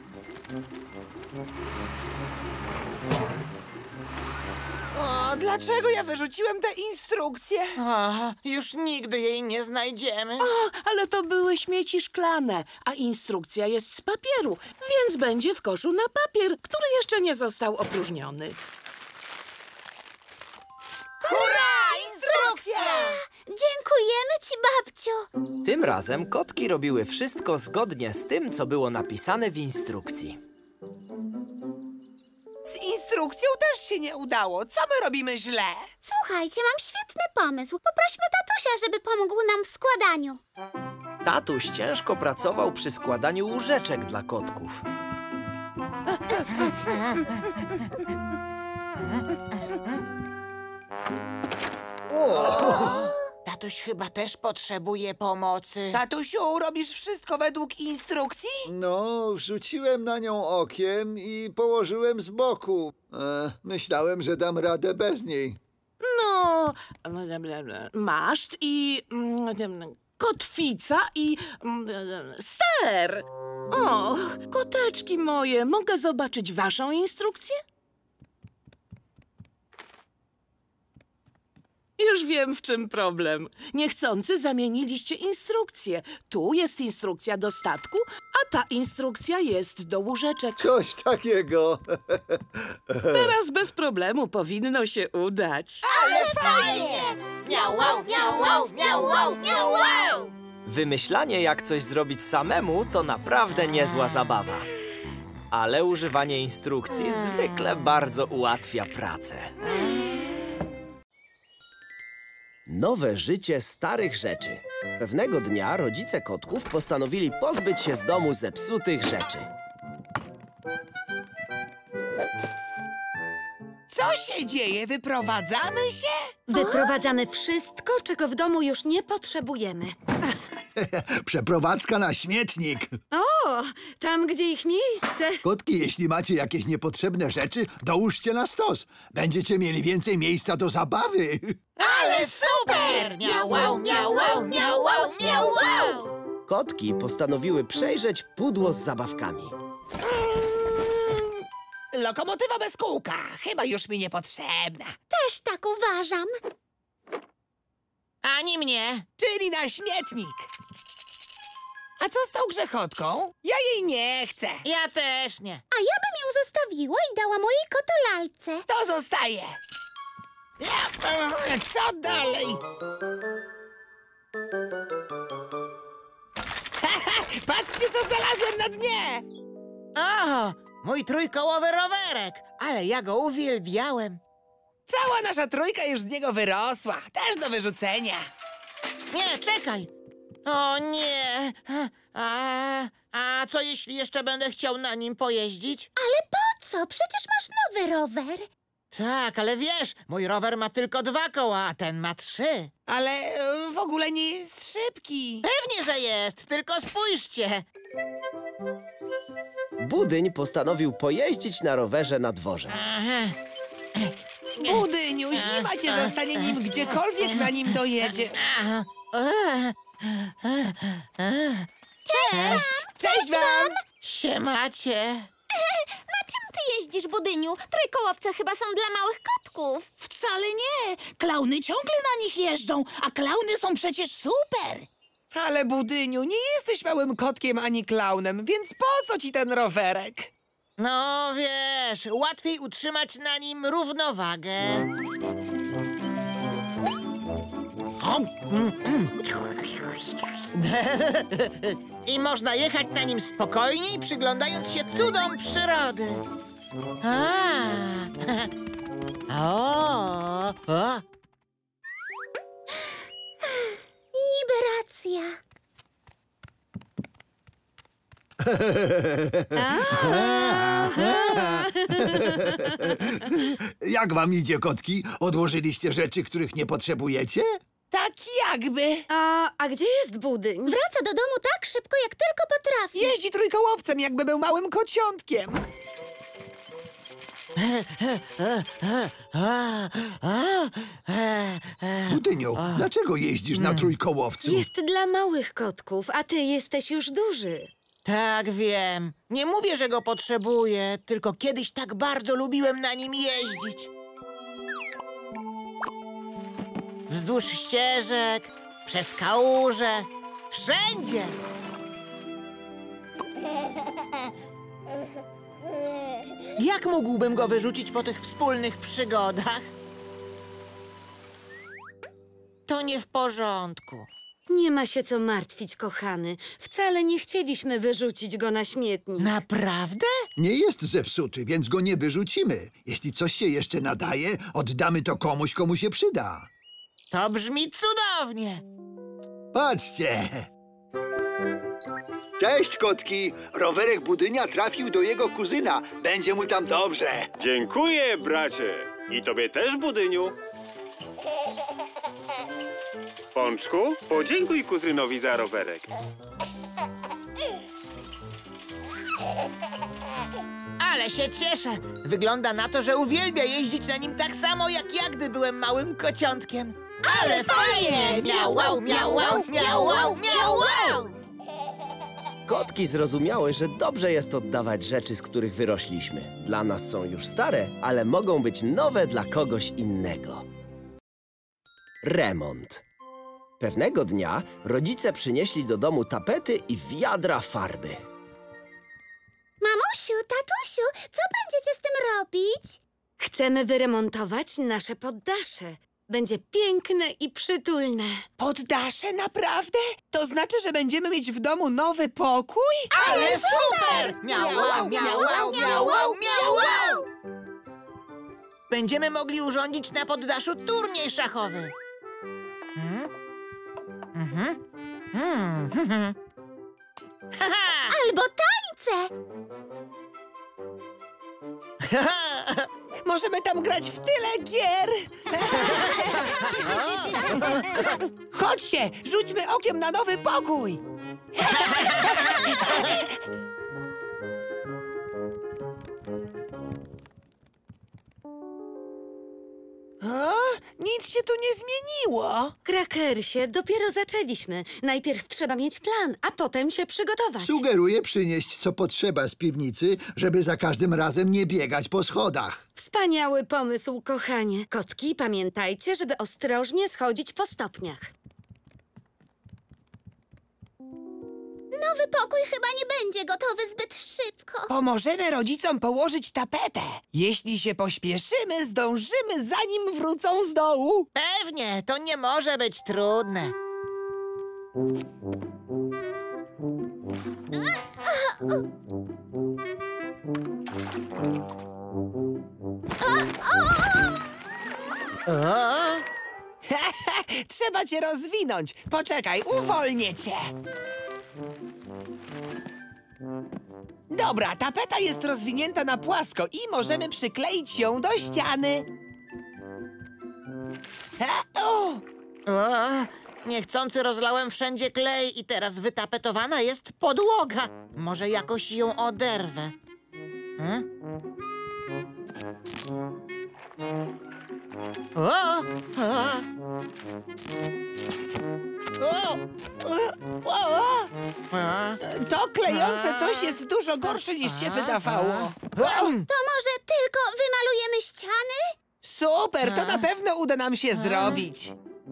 O, dlaczego ja wyrzuciłem tę instrukcję? Już nigdy jej nie znajdziemy. O, ale to były śmieci szklane, a instrukcja jest z papieru, więc będzie w koszu na papier, który jeszcze nie został opróżniony. Hurra! Instrukcja! Dziękujemy ci, babciu. Tym razem kotki robiły wszystko zgodnie z tym, co było napisane w instrukcji. Z instrukcją też się nie udało. Co my robimy źle? Słuchajcie, mam świetny pomysł. Poprośmy tatusia, żeby pomógł nam w składaniu. Tatuś ciężko pracował przy składaniu łóżeczek dla kotków. Tatuś chyba też potrzebuje pomocy. Tatusiu, robisz wszystko według instrukcji? No, rzuciłem na nią okiem i położyłem z boku. Myślałem, że dam radę bez niej. No, maszt i kotwica i ster. O, koteczki moje, mogę zobaczyć waszą instrukcję? Już wiem, w czym problem. Niechcący zamieniliście instrukcję. Tu jest instrukcja do statku, a ta instrukcja jest do łóżeczek. Coś takiego. Teraz bez problemu powinno się udać. Ale fajnie! Miau, wow, miau, wow, miau, wow, miau, wow! Wymyślanie, jak coś zrobić samemu, to naprawdę niezła zabawa. Ale używanie instrukcji zwykle bardzo ułatwia pracę. Nowe życie starych rzeczy. Pewnego dnia rodzice kotków postanowili pozbyć się z domu zepsutych rzeczy. Co się dzieje? Wyprowadzamy się? Wyprowadzamy wszystko, czego w domu już nie potrzebujemy. Przeprowadzka na śmietnik. O, tam gdzie ich miejsce. Kotki, jeśli macie jakieś niepotrzebne rzeczy, dołóżcie na stos. Będziecie mieli więcej miejsca do zabawy. Ale super! Miau, wow, miau, wow, miau, wow, miau, wow! Kotki postanowiły przejrzeć pudło z zabawkami. Lokomotywa bez kółka. Chyba już mi niepotrzebna. Też tak uważam. Ani mnie. Czyli na śmietnik. A co z tą grzechotką? Ja jej nie chcę. Ja też nie. A ja bym ją zostawiła i dała mojej kotolalce. To zostaje. Co dalej? Patrzcie, co znalazłem na dnie! O, mój trójkołowy rowerek. Ale ja go uwielbiałem. Cała nasza trójka już z niego wyrosła. Też do wyrzucenia. Nie, czekaj. O nie. A co jeśli jeszcze będę chciał na nim pojeździć? Ale po co? Przecież masz nowy rower. Tak, ale wiesz, mój rower ma tylko 2 koła, a ten ma 3. Ale w ogóle nie jest szybki. Pewnie, że jest, tylko spójrzcie. Budyń postanowił pojeździć na rowerze na dworze. Budyniu, zima cię zastanie nim gdziekolwiek na nim dojedziesz. Cześć! Cześć wam! Siemacie. Na czym ty jeździsz, Budyniu? Trójkołowce chyba są dla małych kotków. Wcale nie! Klauny ciągle na nich jeżdżą, a klauny są przecież super! Ale Budyniu, nie jesteś małym kotkiem ani klaunem, więc po co ci ten rowerek? No wiesz, łatwiej utrzymać na nim równowagę. I można jechać na nim spokojniej, przyglądając się cudom przyrody. Niby racja. Jak wam idzie, kotki? Odłożyliście rzeczy, których nie potrzebujecie? Tak jakby. A gdzie jest Budyń? Wraca do domu tak szybko, jak tylko potrafi. Jeździ trójkołowcem, jakby był małym kociątkiem. Budyniu, dlaczego jeździsz na trójkołowcu? Jest dla małych kotków, a ty jesteś już duży. Tak, wiem. Nie mówię, że go potrzebuję, tylko kiedyś tak bardzo lubiłem na nim jeździć. Wzdłuż ścieżek, przez kałuże, wszędzie. Jak mógłbym go wyrzucić po tych wspólnych przygodach? To nie w porządku. Nie ma się co martwić, kochany. Wcale nie chcieliśmy wyrzucić go na śmietnik. Naprawdę? Nie jest zepsuty, więc go nie wyrzucimy. Jeśli coś się jeszcze nadaje, oddamy to komuś, komu się przyda. To brzmi cudownie. Patrzcie! Cześć, kotki! Rowerek Budynia trafił do jego kuzyna. Będzie mu tam dobrze. Dziękuję, bracie. I tobie też, Budyniu. Pączku, podziękuj kuzynowi za rowerek. Ale się cieszę. Wygląda na to, że uwielbia jeździć na nim tak samo jak ja, gdy byłem małym kociątkiem. Ale fajnie! Miau, wow, miau, wow, miau, wow, miau, wow! Kotki zrozumiały, że dobrze jest oddawać rzeczy, z których wyrośliśmy. Dla nas są już stare, ale mogą być nowe dla kogoś innego. Remont. Pewnego dnia rodzice przynieśli do domu tapety i wiadra farby. Mamusiu, tatusiu, co będziecie z tym robić? Chcemy wyremontować nasze poddasze. Będzie piękne i przytulne. Poddasze, naprawdę? To znaczy, że będziemy mieć w domu nowy pokój? Ale super! Miau, wow, miau, wow, miau, wow, miau, wow! Będziemy mogli urządzić na poddaszu turniej szachowy. Albo tańce! Możemy tam grać w tyle gier! Chodźcie, rzućmy okiem na nowy pokój! Nic się tu nie zmieniło. Krakersie, dopiero zaczęliśmy. Najpierw trzeba mieć plan, a potem się przygotować. Sugeruję przynieść co potrzeba z piwnicy, żeby za każdym razem nie biegać po schodach. Wspaniały pomysł, kochanie. Kotki, pamiętajcie, żeby ostrożnie schodzić po stopniach. Nowy pokój chyba nie będzie gotowy zbyt szybko. Pomożemy rodzicom położyć tapetę. Jeśli się pośpieszymy, zdążymy, zanim wrócą z dołu. Pewnie, to nie może być trudne. Trzeba cię rozwinąć. Poczekaj, uwolnię cię. Dobra, tapeta jest rozwinięta na płasko i możemy przykleić ją do ściany. Niechcący rozlałem wszędzie klej i teraz wytapetowana jest podłoga. Może jakoś ją oderwę. To klejące coś jest dużo gorsze niż się wydawało. To może tylko wymalujemy ściany? Super, to na pewno uda nam się zrobić.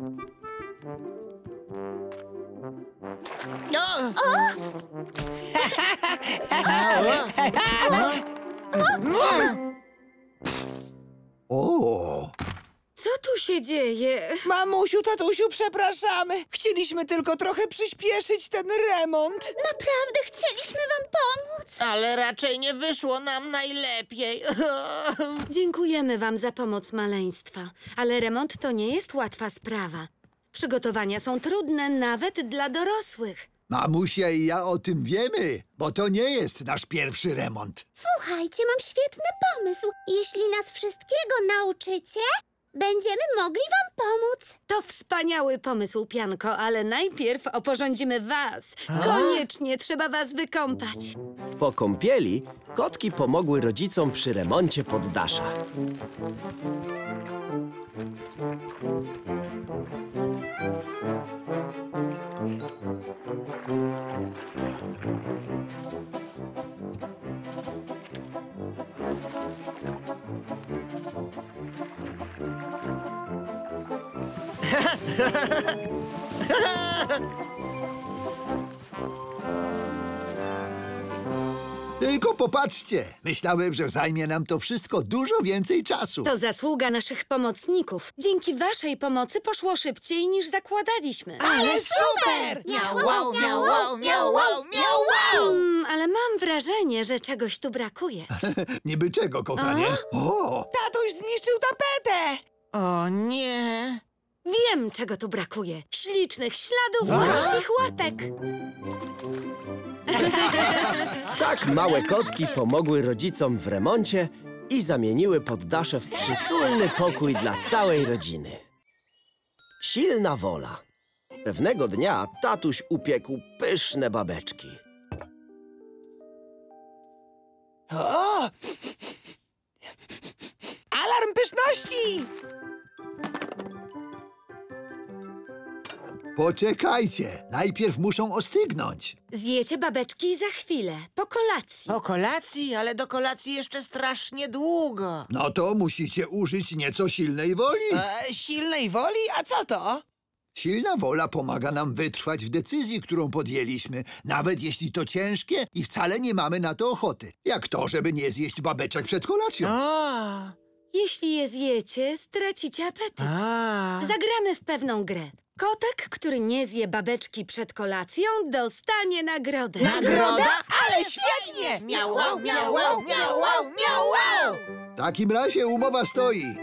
O! Co tu się dzieje? Mamusiu, tatusiu, przepraszamy. Chcieliśmy tylko trochę przyspieszyć ten remont. Naprawdę chcieliśmy wam pomóc. Ale raczej nie wyszło nam najlepiej. Dziękujemy wam za pomoc maleństwa, ale remont to nie jest łatwa sprawa. Przygotowania są trudne nawet dla dorosłych. Mamusia i ja o tym wiemy, bo to nie jest nasz pierwszy remont. Słuchajcie, mam świetny pomysł. Jeśli nas wszystkiego nauczycie, będziemy mogli wam pomóc. To wspaniały pomysł, Pianko, ale najpierw oporządzimy was. Koniecznie trzeba was wykąpać. Po kąpieli kotki pomogły rodzicom przy remoncie poddasza. Tylko popatrzcie, myślałem, że zajmie nam to wszystko dużo więcej czasu. To zasługa naszych pomocników. Dzięki waszej pomocy poszło szybciej niż zakładaliśmy. Ale super! Miau, wow, miau, wow, miau, wow, miau, wow! Ale mam wrażenie, że czegoś tu brakuje. Niby czego, kochanie? O! Tatuś zniszczył tapetę! O nie! Wiem, czego tu brakuje. Ślicznych śladów kocich łapek. Tak małe kotki pomogły rodzicom w remoncie i zamieniły poddasze w przytulny pokój dla całej rodziny. Silna wola. Pewnego dnia tatuś upiekł pyszne babeczki. O! Alarm pyszności! Poczekajcie, najpierw muszą ostygnąć. Zjecie babeczki za chwilę, po kolacji. Po kolacji? Ale do kolacji jeszcze strasznie długo. No to musicie użyć nieco silnej woli. Silnej woli? A co to? Silna wola pomaga nam wytrwać w decyzji, którą podjęliśmy, nawet jeśli to ciężkie i wcale nie mamy na to ochoty. Jak to, żeby nie zjeść babeczek przed kolacją. Jeśli je zjecie, stracicie apetyt. Zagramy w pewną grę. Kotek, który nie zje babeczki przed kolacją, dostanie nagrodę. Nagroda? Ale świetnie! Miau, wow, miau, wow, miau, wow, miau, wow! W takim razie umowa stoi.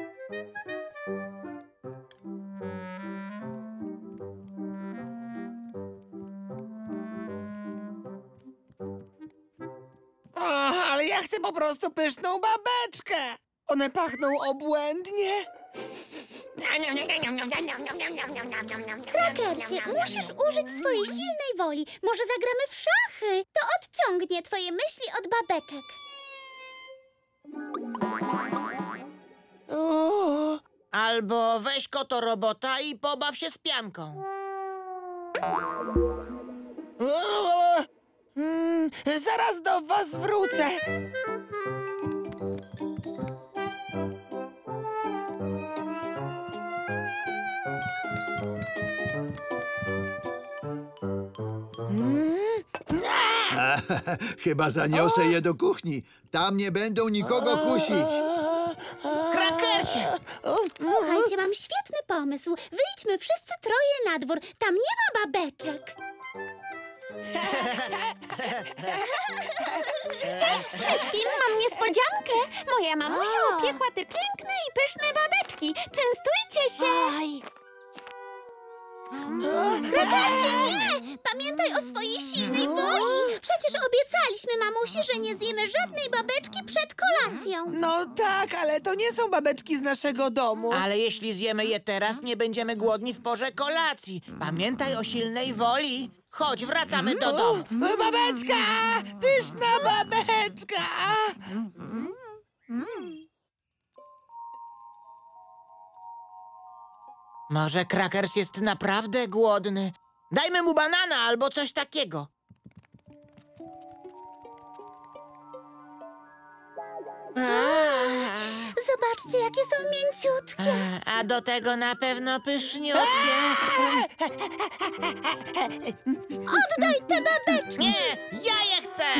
prostu pyszną babeczkę. One pachną obłędnie. Krakersie, musisz użyć swojej silnej woli. Może zagramy w szachy? To odciągnie twoje myśli od babeczek. Albo weź koto robota i pobaw się z pianką. Zaraz do was wrócę. Chyba zaniosę je do kuchni. Tam nie będą nikogo kusić. Krakersie! Słuchajcie, mam świetny pomysł. Wyjdźmy wszyscy troje na dwór. Tam nie ma babeczek. Cześć wszystkim, mam niespodziankę. Moja mamusia upiekła te piękne i pyszne babeczki. Częstujcie się. Krakersie, nie! Pamiętaj o swojej silnej woli. Przecież obiecaliśmy mamusi, że nie zjemy żadnej babeczki przed kolacją. No tak, ale to nie są babeczki z naszego domu. Ale jeśli zjemy je teraz, nie będziemy głodni w porze kolacji. Pamiętaj o silnej woli. Chodź, wracamy do domu. Babeczka! Pyszna babeczka! Może Krakers jest naprawdę głodny. Dajmy mu banana albo coś takiego. Zobaczcie, jakie są mięciutkie. A do tego na pewno pyszniutkie. Oddaj te babeczki. Nie, ja je chcę.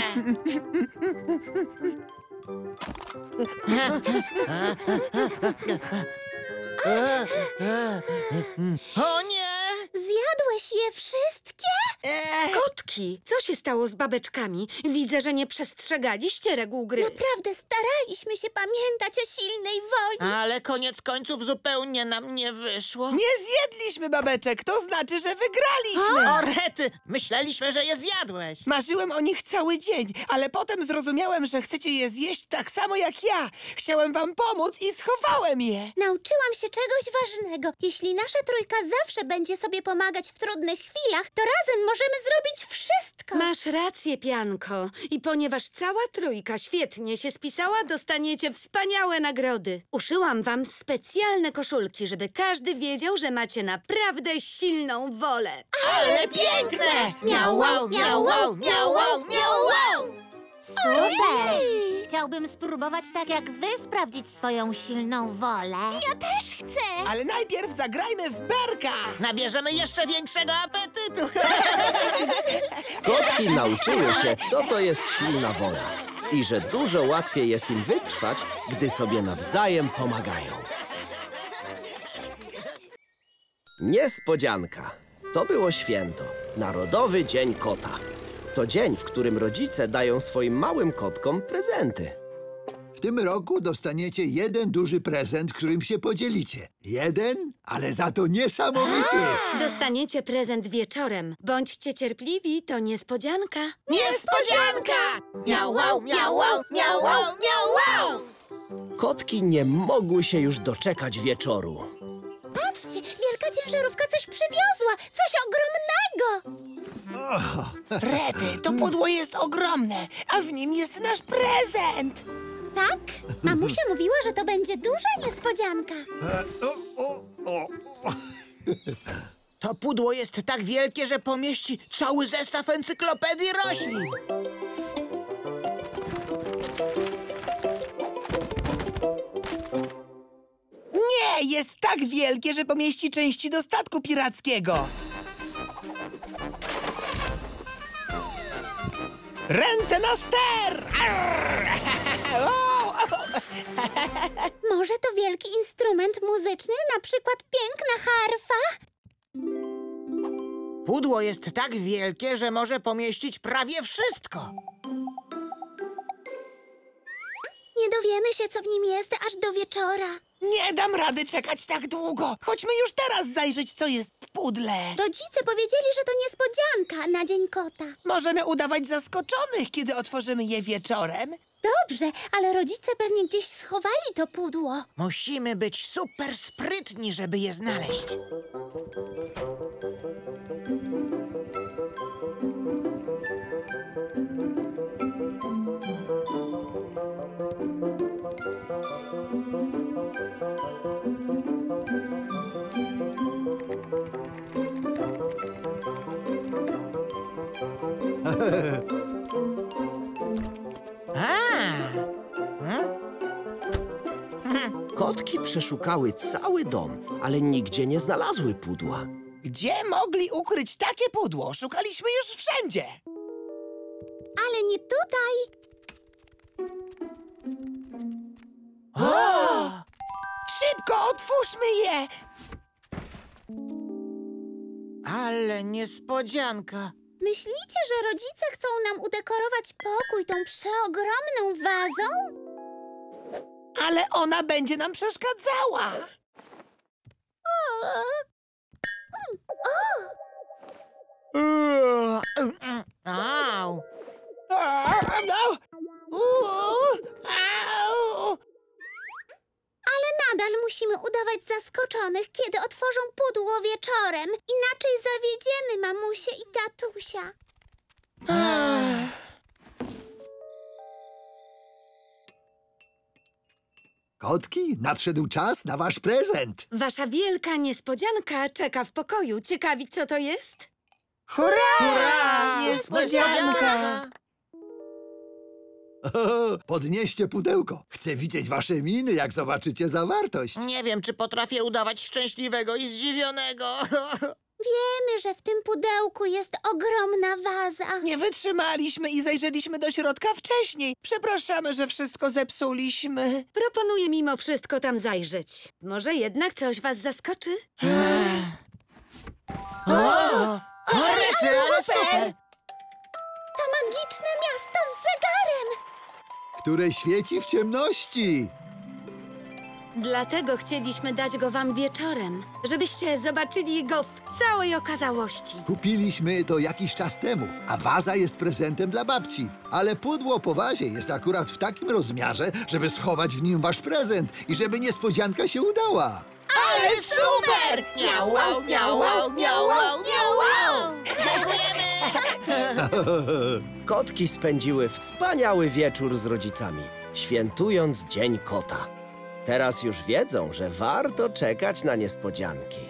O nie! Zjadłeś je wszystkie? Kotki, co się stało z babeczkami? Widzę, że nie przestrzegaliście reguł gry. Naprawdę staraliśmy się pamiętać o silnej woli. Ale koniec końców zupełnie nam nie wyszło. Nie zjedliśmy babeczek, to znaczy, że wygraliśmy. O rety, myśleliśmy, że je zjadłeś. Marzyłem o nich cały dzień, ale potem zrozumiałem, że chcecie je zjeść tak samo jak ja. Chciałem wam pomóc i schowałem je. Nauczyłam się czegoś ważnego. Jeśli nasza trójka zawsze będzie sobie pomagać w trudnych chwilach, to razem możemy zrobić wszystko. Masz rację, Pianko. I ponieważ cała trójka świetnie się spisała, dostaniecie wspaniałe nagrody. Uszyłam wam specjalne koszulki, żeby każdy wiedział, że macie naprawdę silną wolę. Ale piękne! Miau, wow, miau, wow, miau, wow, miau, wow! Super! Chciałbym spróbować tak jak wy sprawdzić swoją silną wolę. Ja też chcę! Ale najpierw zagrajmy w berka! Nabierzemy jeszcze większego apetytu! Kotki nauczyły się, co to jest silna wola i że dużo łatwiej jest im wytrwać, gdy sobie nawzajem pomagają. Niespodzianka. To było święto. Narodowy Dzień Kota. To dzień, w którym rodzice dają swoim małym kotkom prezenty. W tym roku dostaniecie jeden duży prezent, którym się podzielicie. Jeden, ale za to niesamowity. Dostaniecie prezent wieczorem. Bądźcie cierpliwi, to niespodzianka. Niespodzianka! Miau, wow, miau, wow, miau, wow, miau, wow! Kotki nie mogły się już doczekać wieczoru. Patrzcie, wielka ciężarówka coś przywiozła. Coś ogromnego. Rety, to pudło jest ogromne, a w nim jest nasz prezent. Tak? Mamusia mówiła, że to będzie duża niespodzianka. To pudło jest tak wielkie, że pomieści cały zestaw encyklopedii roślin. Nie, jest tak wielkie, że pomieści części do statku pirackiego. Ręce na ster! Może to wielki instrument muzyczny, na przykład piękna harfa? Pudło jest tak wielkie, że może pomieścić prawie wszystko. Nie dowiemy się, co w nim jest, aż do wieczora. Nie dam rady czekać tak długo. Chodźmy już teraz zajrzeć, co jest w pudle. Rodzice powiedzieli, że to niespodzianka na Dzień Kota. Możemy udawać zaskoczonych, kiedy otworzymy je wieczorem. Dobrze, ale rodzice pewnie gdzieś schowali to pudło. Musimy być super sprytni, żeby je znaleźć. Kotki przeszukały cały dom, ale nigdzie nie znalazły pudła. Gdzie mogli ukryć takie pudło? Szukaliśmy już wszędzie. Ale nie tutaj. O! Szybko, otwórzmy je! Ale niespodzianka. Myślicie, że rodzice chcą nam udekorować pokój tą przeogromną wazą? Ale ona będzie nam przeszkadzała. Au. Ale nadal musimy udawać zaskoczonych, kiedy otworzą pudło wieczorem. Inaczej zawiedziemy mamusię i tatusia. Kotki, nadszedł czas na wasz prezent. Wasza wielka niespodzianka czeka w pokoju. Ciekawi, co to jest? Hurra! Hurra! Niespodzianka! Podnieście pudełko. Chcę widzieć wasze miny, jak zobaczycie zawartość. Nie wiem, czy potrafię udawać szczęśliwego i zdziwionego. Wiemy, że w tym pudełku jest ogromna waza. Nie wytrzymaliśmy i zajrzeliśmy do środka wcześniej. Przepraszamy, że wszystko zepsuliśmy. Proponuję mimo wszystko tam zajrzeć. Może jednak coś was zaskoczy? Ale super! To magiczne miasto z zegarem. Które świeci w ciemności. Dlatego chcieliśmy dać go wam wieczorem, żebyście zobaczyli go w całej okazałości. Kupiliśmy to jakiś czas temu, a waza jest prezentem dla babci. Ale pudło po wazie jest akurat w takim rozmiarze, żeby schować w nim wasz prezent i żeby niespodzianka się udała. Ale super! Miau, miau, miau, miau, miau, miau. Dziękujemy! Kotki spędziły wspaniały wieczór z rodzicami, świętując Dzień Kota. Teraz już wiedzą, że warto czekać na niespodzianki.